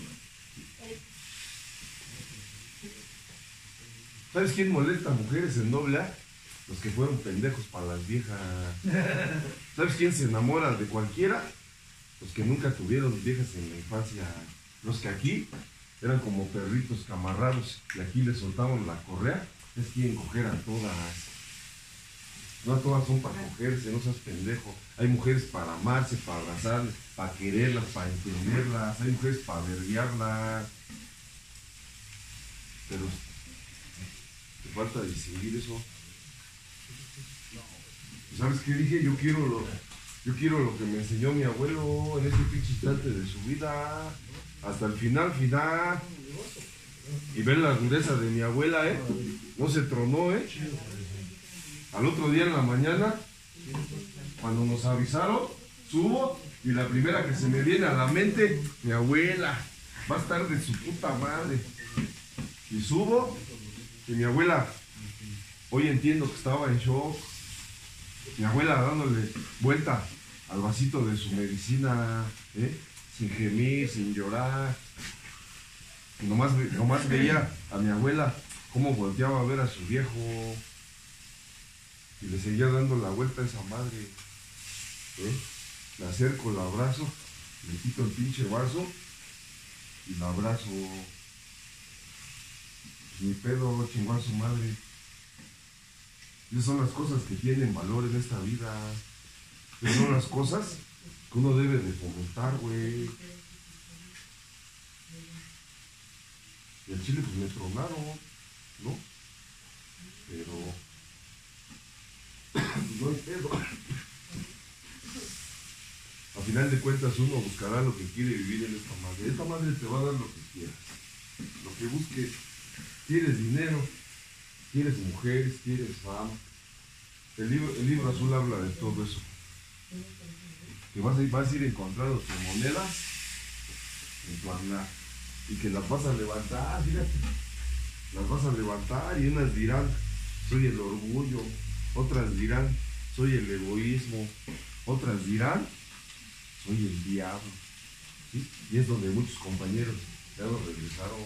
¿Sabes quién molesta a mujeres en doble A? Los que fueron pendejos para las viejas. ¿Sabes quién se enamora de cualquiera? Los que nunca tuvieron viejas en la infancia. Los que aquí eran como perritos camarrados y aquí les soltaban la correa. Es quien coger a todas. No todas son para cogerse, no seas pendejo. Hay mujeres para amarse, para abrazarles, para quererlas, para entenderlas. Hay mujeres para verguiarlas. Pero te falta distinguir eso. ¿Sabes qué dije? Yo quiero lo que me enseñó mi abuelo en ese pinche instante de su vida. Hasta el final. Y ver la dureza de mi abuela, no se tronó, Al otro día en la mañana, cuando nos avisaron, subo y la primera que se me viene a la mente, mi abuela, va a estar de su puta madre. Y subo y mi abuela, hoy entiendo que estaba en shock. Mi abuela dándole vuelta al vasito de su medicina, sin gemir, sin llorar. Y nomás veía a mi abuela cómo volteaba a ver a su viejo. Y le seguía dando la vuelta a esa madre. Le acerco, la abrazo, le quito el pinche vaso y la abrazo. Mi pedo, chingó a su madre. Esas son las cosas que tienen valor en esta vida. Esas son las cosas que uno debe de fomentar, güey. Y al chile pues me tronaron, ¿no? Pero no hay pedo. A final de cuentas uno buscará lo que quiere vivir en esta madre. Esta madre te va a dar lo que quieras. Lo que busques. ¿Quieres dinero? ¿Quieres mujeres? ¿Quieres fama? El libro azul habla de todo eso. Que vas a ir encontrando tu moneda en tu andar. Y que la vas a levantar, fíjate. las vas a levantar y unas dirán, soy el orgullo, otras dirán, soy el egoísmo, otras dirán, soy el diablo. ¿Sí? Y es donde muchos compañeros ya no regresaron,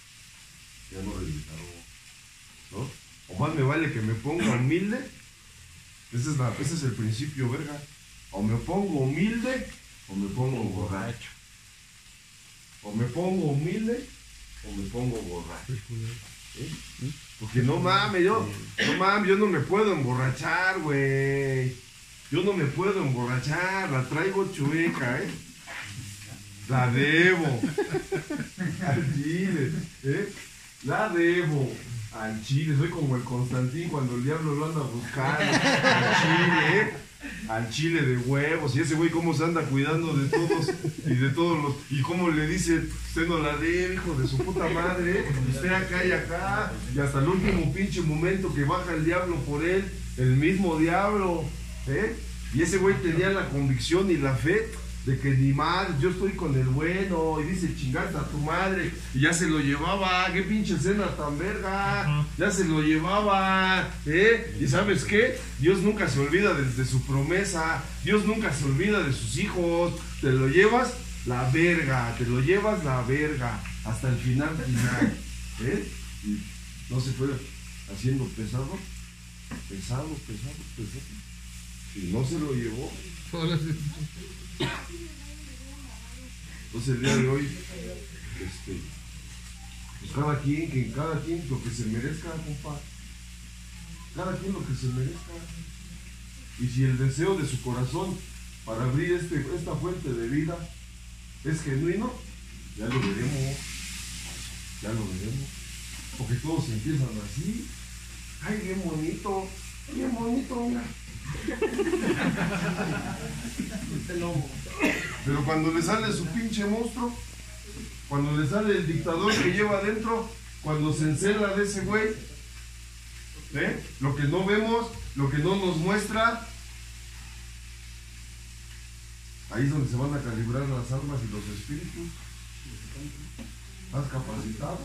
¿no? O más me vale que me ponga humilde, ese es el principio, verga. O me pongo humilde, o me pongo borracho. O me pongo humilde, o me pongo borracho. ¿Sí? Porque no mames, yo no me puedo emborrachar, güey. Yo no me puedo emborrachar, la traigo chueca, ¿eh? La debo. Al chile, ¿eh? La debo. Al chile, soy como el Constantín cuando el diablo lo anda buscando. Al chile, ¿eh? Al chile de huevos. Y ese güey cómo se anda cuidando de todos y de todos los... Y cómo le dice, usted no la debe, hijo de su puta madre, ¿eh? Usted acá y acá. Y hasta el último pinche momento que baja el diablo por él, el mismo diablo, ¿eh? Y ese güey tenía la convicción y la fe de que ni madre, yo estoy con el bueno, y dice, chingate a tu madre, y ya se lo llevaba, qué pinche escena tan verga, ya se lo llevaba, y ¿sabes qué? Dios nunca se olvida de su promesa, Dios nunca se olvida de sus hijos, te lo llevas la verga, hasta el final, y no se fue haciendo pesado, y no se lo llevó. Entonces el día de hoy, pues cada quien lo que se merezca, compa. Cada quien lo que se merezca. Y si el deseo de su corazón para abrir esta fuente de vida es genuino, ya lo veremos. Porque todos empiezan así. Ay, bien bonito, mira. Pero cuando le sale su pinche monstruo, cuando le sale el dictador que lleva adentro, cuando se encela de ese güey, lo que no vemos, lo que no nos muestra, ahí es donde se van a calibrar las almas y los espíritus. ¿Estás capacitado?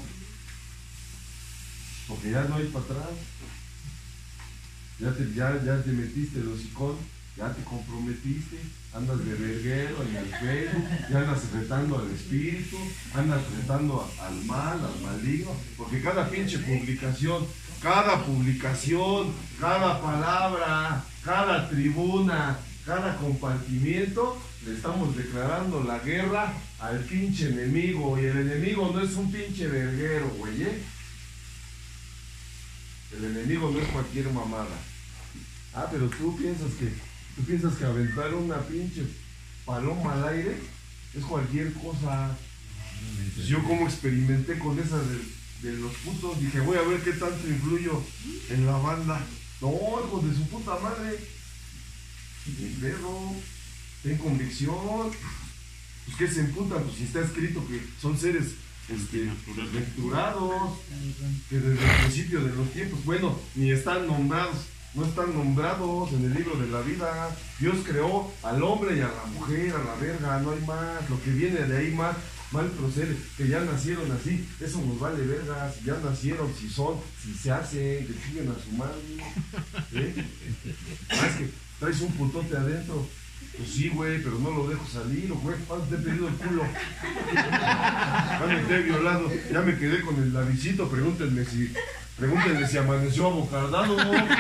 Porque ya no hay para atrás. Ya te metiste el hocicón, ya te comprometiste, andas de verguero en el Facebook, ya andas retando al espíritu, andas retando al mal, al maligno, porque cada pinche publicación, cada palabra, cada tribuna, cada compartimiento, le estamos declarando la guerra al pinche enemigo, y el enemigo no es un pinche verguero, güey, El enemigo no es cualquier mamada. Ah, pero tú piensas que aventar una pinche paloma al aire es cualquier cosa. Pues yo como experimenté con esa de los putos, dije, voy a ver qué tanto influyo en la banda. No, hijo de su puta madre. Mi perro, ten convicción. Pues que se emputan, pues si está escrito que son seres desventurados, que desde el principio de los tiempos, bueno, ni están nombrados, no están nombrados en el libro de la vida. Dios creó al hombre y a la mujer, a la verga, no hay más. Lo que viene de ahí mal procede, que ya nacieron así, eso nos vale verga. Si ya nacieron, si se hacen, que chinguen a su madre. Es que traes un putote adentro. Pues sí, güey, pero no lo dejo salir, güey. ¿Cuándo te he pedido el culo? ¿Cuándo te he violado? Ya me quedé con el labicito. Pregúntenme si amaneció abocardado.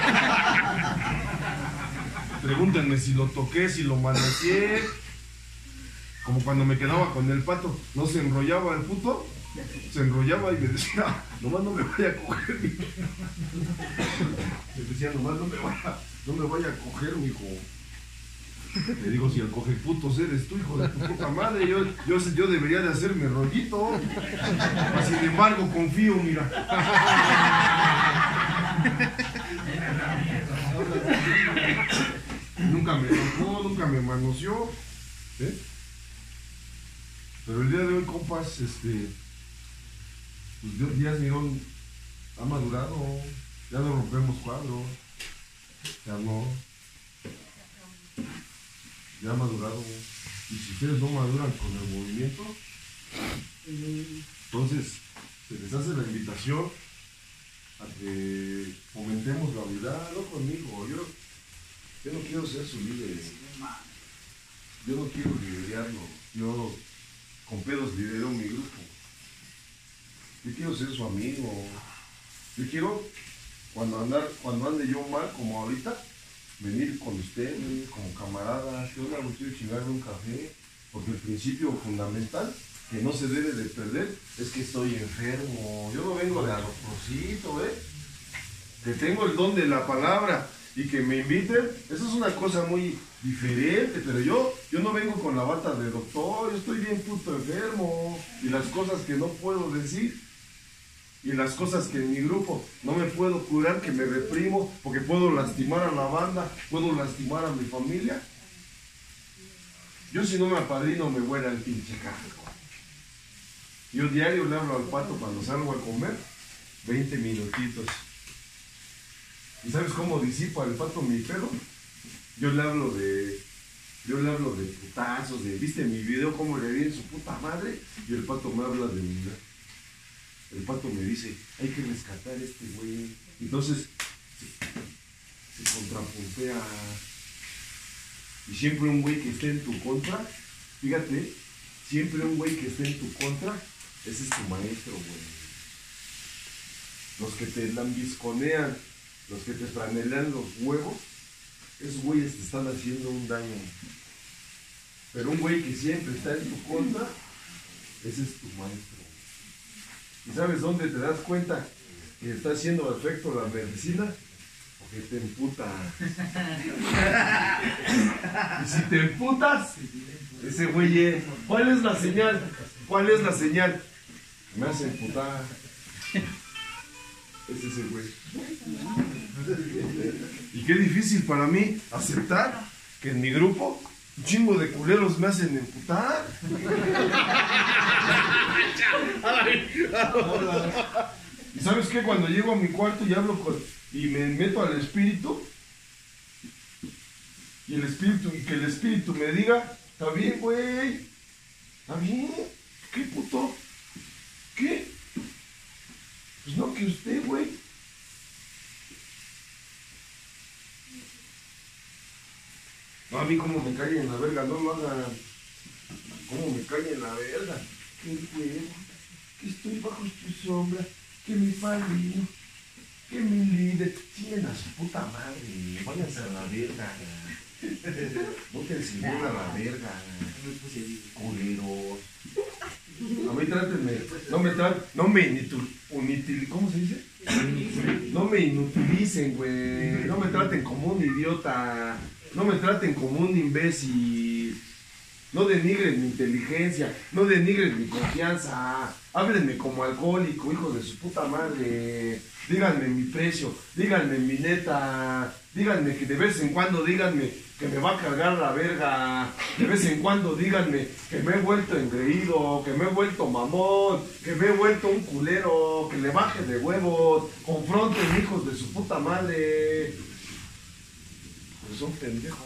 Pregúntenme si lo toqué, si lo manoseé. Como cuando me quedaba con el pato, ¿no se enrollaba el puto? Se enrollaba y me decía, nomás no me vaya a coger, mijo. Me decía, nomás no me vaya a coger, mijo. Le digo, si el coge putos eres tú, hijo de tu puta madre, yo debería de hacerme rollito. Sin embargo, confío, mira. Nunca me tocó, nunca me manoseó. Pero el día de hoy, compas, pues Díaz Mirón ha madurado, ya no rompemos cuadros, ya no. Ya ha madurado. Y si ustedes no maduran con el movimiento, entonces se les hace la invitación a que fomentemos la unidad, no conmigo. Yo no quiero ser su líder. Yo no quiero liderarlo. Yo con pedos lidero mi grupo. Yo quiero ser su amigo. Yo quiero, cuando ande yo mal, como ahorita, venir con ustedes, como camaradas. Yo quiero chingarme un café. Porque el principio fundamental que no se debe de perder es que estoy enfermo. Yo no vengo de a lo prosito, que tengo el don de la palabra y que me inviten. Eso es una cosa muy diferente, pero yo no vengo con la bata de doctor. Yo estoy bien puto enfermo y las cosas que no puedo decir y las cosas que en mi grupo no me puedo curar, que me reprimo porque puedo lastimar a la banda, puedo lastimar a mi familia. Yo si no me apadrino me vuela el pinche carro. Yo diario le hablo al pato cuando salgo a comer, 20 minutitos. ¿Y sabes cómo disipa el pato mi pedo? Yo le hablo de putazos, ¿viste mi video cómo le di en su puta madre? Y el pato me habla de mi... El pato me dice, hay que rescatar a este güey. Entonces, se contrapuntea. Y siempre un güey que esté en tu contra, fíjate, siempre un güey que esté en tu contra, ese es tu maestro, güey. Los que te lambisconean, los que te franelean los huevos, esos güeyes te están haciendo un daño. Pero un güey que siempre está en tu contra, ese es tu maestro. ¿Y sabes dónde te das cuenta que está haciendo efecto la medicina? Porque te emputa. Y si te emputas, ese güey, ¿cuál es la señal? ¿Cuál es la señal? Me hace emputar. Es ese güey. Y qué difícil para mí aceptar que en mi grupo un chingo de culeros me hacen emputar. ¿Y sabes qué? Cuando llego a mi cuarto y hablo y me meto al espíritu, y que el espíritu me diga, está bien, güey, está bien, ¿qué puto? ¿Qué? Pues no, que usted, güey. No, a mí como me cae en la verga, no lo hagan. Como me cae en la verga. Qué huevo, que estoy bajo tu sombra, que mi padrino, que mi líder, tienen a su puta madre, váyanse a la verga. Bótense bien a la verga, culeros. A mí trátenme, ¿cómo se dice? No me inutilicen, güey. No me traten como un idiota. No me traten como un imbécil. No denigren mi inteligencia. No denigren mi confianza. Háblenme como alcohólico, hijo de su puta madre. Díganme mi precio. Díganme mi neta. Díganme que de vez en cuando díganme que me va a cargar la verga. De vez en cuando díganme que me he vuelto engreído, que me he vuelto mamón, que me he vuelto un culero, que le baje de huevos. Confronten, hijos de su puta madre. Pues son pendejos.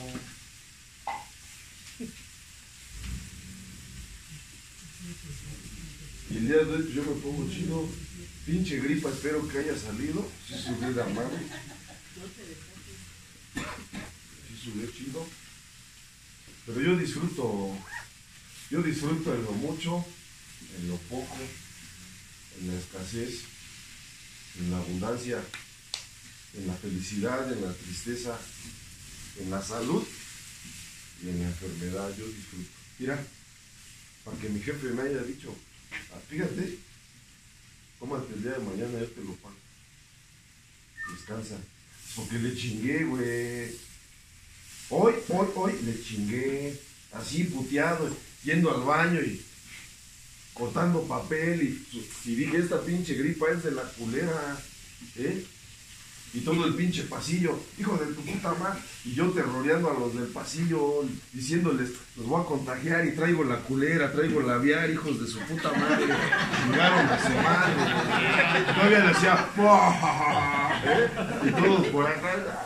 Y el día de hoy pues yo me pongo chido. Pinche gripa, espero que haya salido. Sí subí la madre. Sí subí chido. Pero yo disfruto en lo mucho, en lo poco, en la escasez, en la abundancia, en la felicidad, en la tristeza, en la salud y en la enfermedad. Yo disfruto. Mira, para que mi jefe me haya dicho, fíjate, tómate el día de mañana, yo te lo pago. Descansa. Porque le chingué, güey. Hoy le chingué. Así puteado, yendo al baño y cortando papel y dije, esta pinche gripa es de la culera, y todo el pinche pasillo, hijo de tu puta madre, y yo terroreando a los del pasillo, diciéndoles, los voy a contagiar y traigo la culera, traigo la aviar, hijos de su puta madre, chingaron a su madre, todavía le hacía, y todos por acá,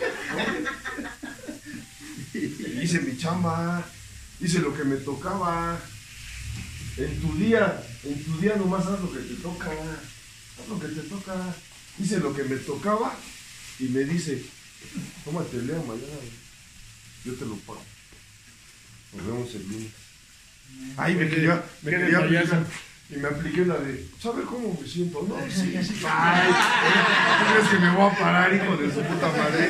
hice mi chamba, hice lo que me tocaba. En tu día nomás haz lo que te toca, haz lo que te toca. hice lo que me tocaba y me dice, tómate el día mañana, yo te lo pago. Nos vemos el lunes. Ay, me quería aplicar. Y me apliqué la de, ¿sabe cómo me siento? No, sí. Ay, ¿tú crees que me voy a parar, hijo de su puta madre?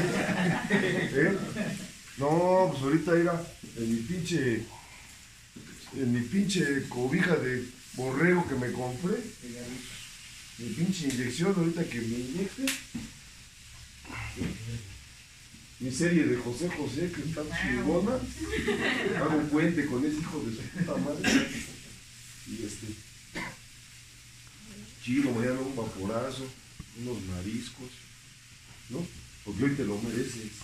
No, pues ahorita era en mi pinche cobija de borrego que me compré, mi pinche inyección ahorita que me inyecte, mi serie de José José que está chingona, hago un puente con ese hijo de su puta madre, y chido, mañana un vaporazo, unos mariscos, ¿no? Porque hoy te lo mereces.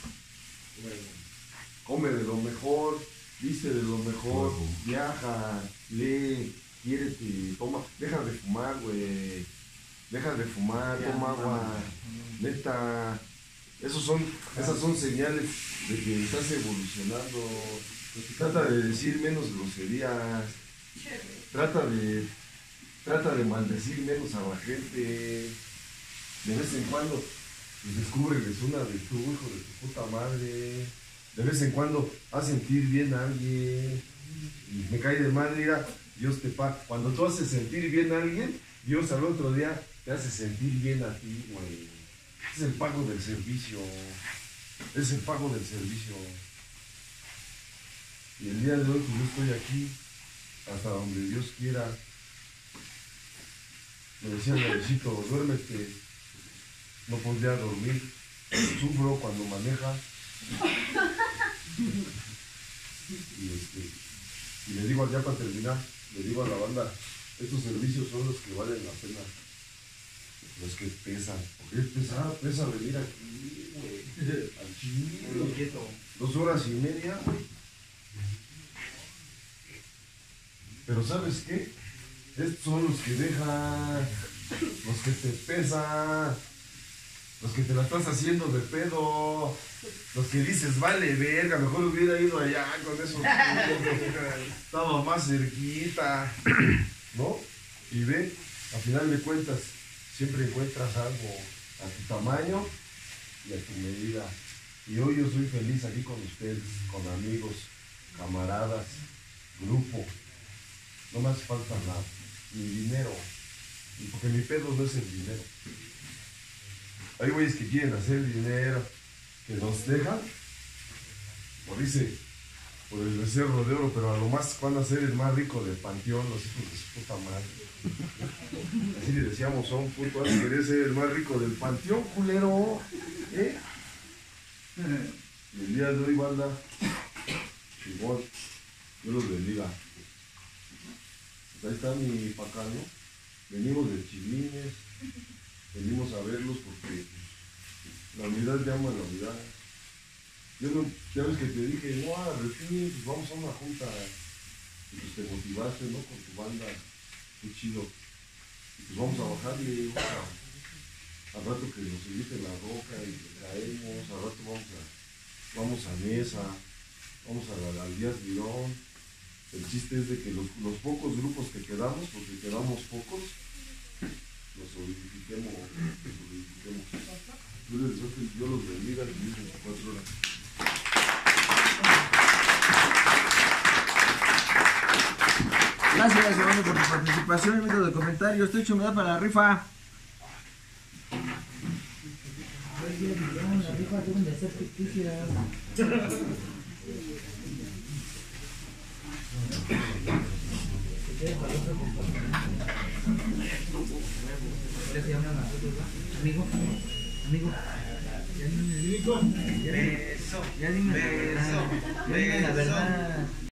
Come de lo mejor, viste de lo mejor, viaja, lee, quiérete, toma, deja de fumar, güey. Deja de fumar, toma agua. Neta, esas son señales de que estás evolucionando. Trata de decir menos groserías. Trata de maldecir menos a la gente. De vez en cuando pues, descúbreles una virtud, hijo de tu puta madre. De vez en cuando haz sentir bien a alguien. Y me cae de madre, mira, Dios te paga. Cuando tú haces sentir bien a alguien, Dios al otro día te hace sentir bien a ti, güey. Es el pago del servicio. Es el pago del servicio. Y el día de hoy, pues yo estoy aquí, hasta donde Dios quiera. Me decía el Garecito, duérmete. No podría dormir. Sufro cuando maneja. Y le digo ya para terminar, le digo a la banda, estos servicios son los que valen la pena, los que pesan, porque pesa venir aquí, güey, al chile, 2 horas y media, güey. Pero ¿sabes qué? Estos son los que dejan, los que te pesan, los que te la estás haciendo de pedo, los que dices, vale, verga, mejor hubiera ido allá con eso, estaba más cerquita, ¿no? Y ve, al final de cuentas, siempre encuentras algo a tu tamaño y a tu medida. Y hoy yo soy feliz aquí con ustedes, con amigos, camaradas, grupo. No me hace falta nada, ni dinero, porque mi pedo no es el dinero. Hay güeyes que quieren hacer dinero, que nos dejan, por el becerro de oro, pero a lo más van a ser el más rico del panteón, los hijos de su puta madre. Así le decíamos a un puto, así quería ser el más rico del panteón, culero. Y el día de hoy, banda, chingón, Dios los bendiga. Pues ahí está mi pacano, venimos de Chilines. Venimos a verlos porque la unidad llama a la unidad. Yo no, ya ves que te dije, no, a Refín, pues vamos a una junta. Y pues te motivaste, ¿no? Con tu banda. Qué chido. Y pues vamos a bajarle, al rato que nos inviten la roca y le traemos, al rato vamos a Mesa, vamos al Díaz Mirón. El chiste es de que los pocos grupos que quedamos, porque quedamos pocos, los solidifiquemos. Yo les deseo que Dios los bendiga en 24 horas. Gracias, hermano, por tu participación y método de comentario. Estoy chumedad para la rifa. La rifa deben de ser ficticias. Amigo. Ya dime la verdad. Ya dime la verdad.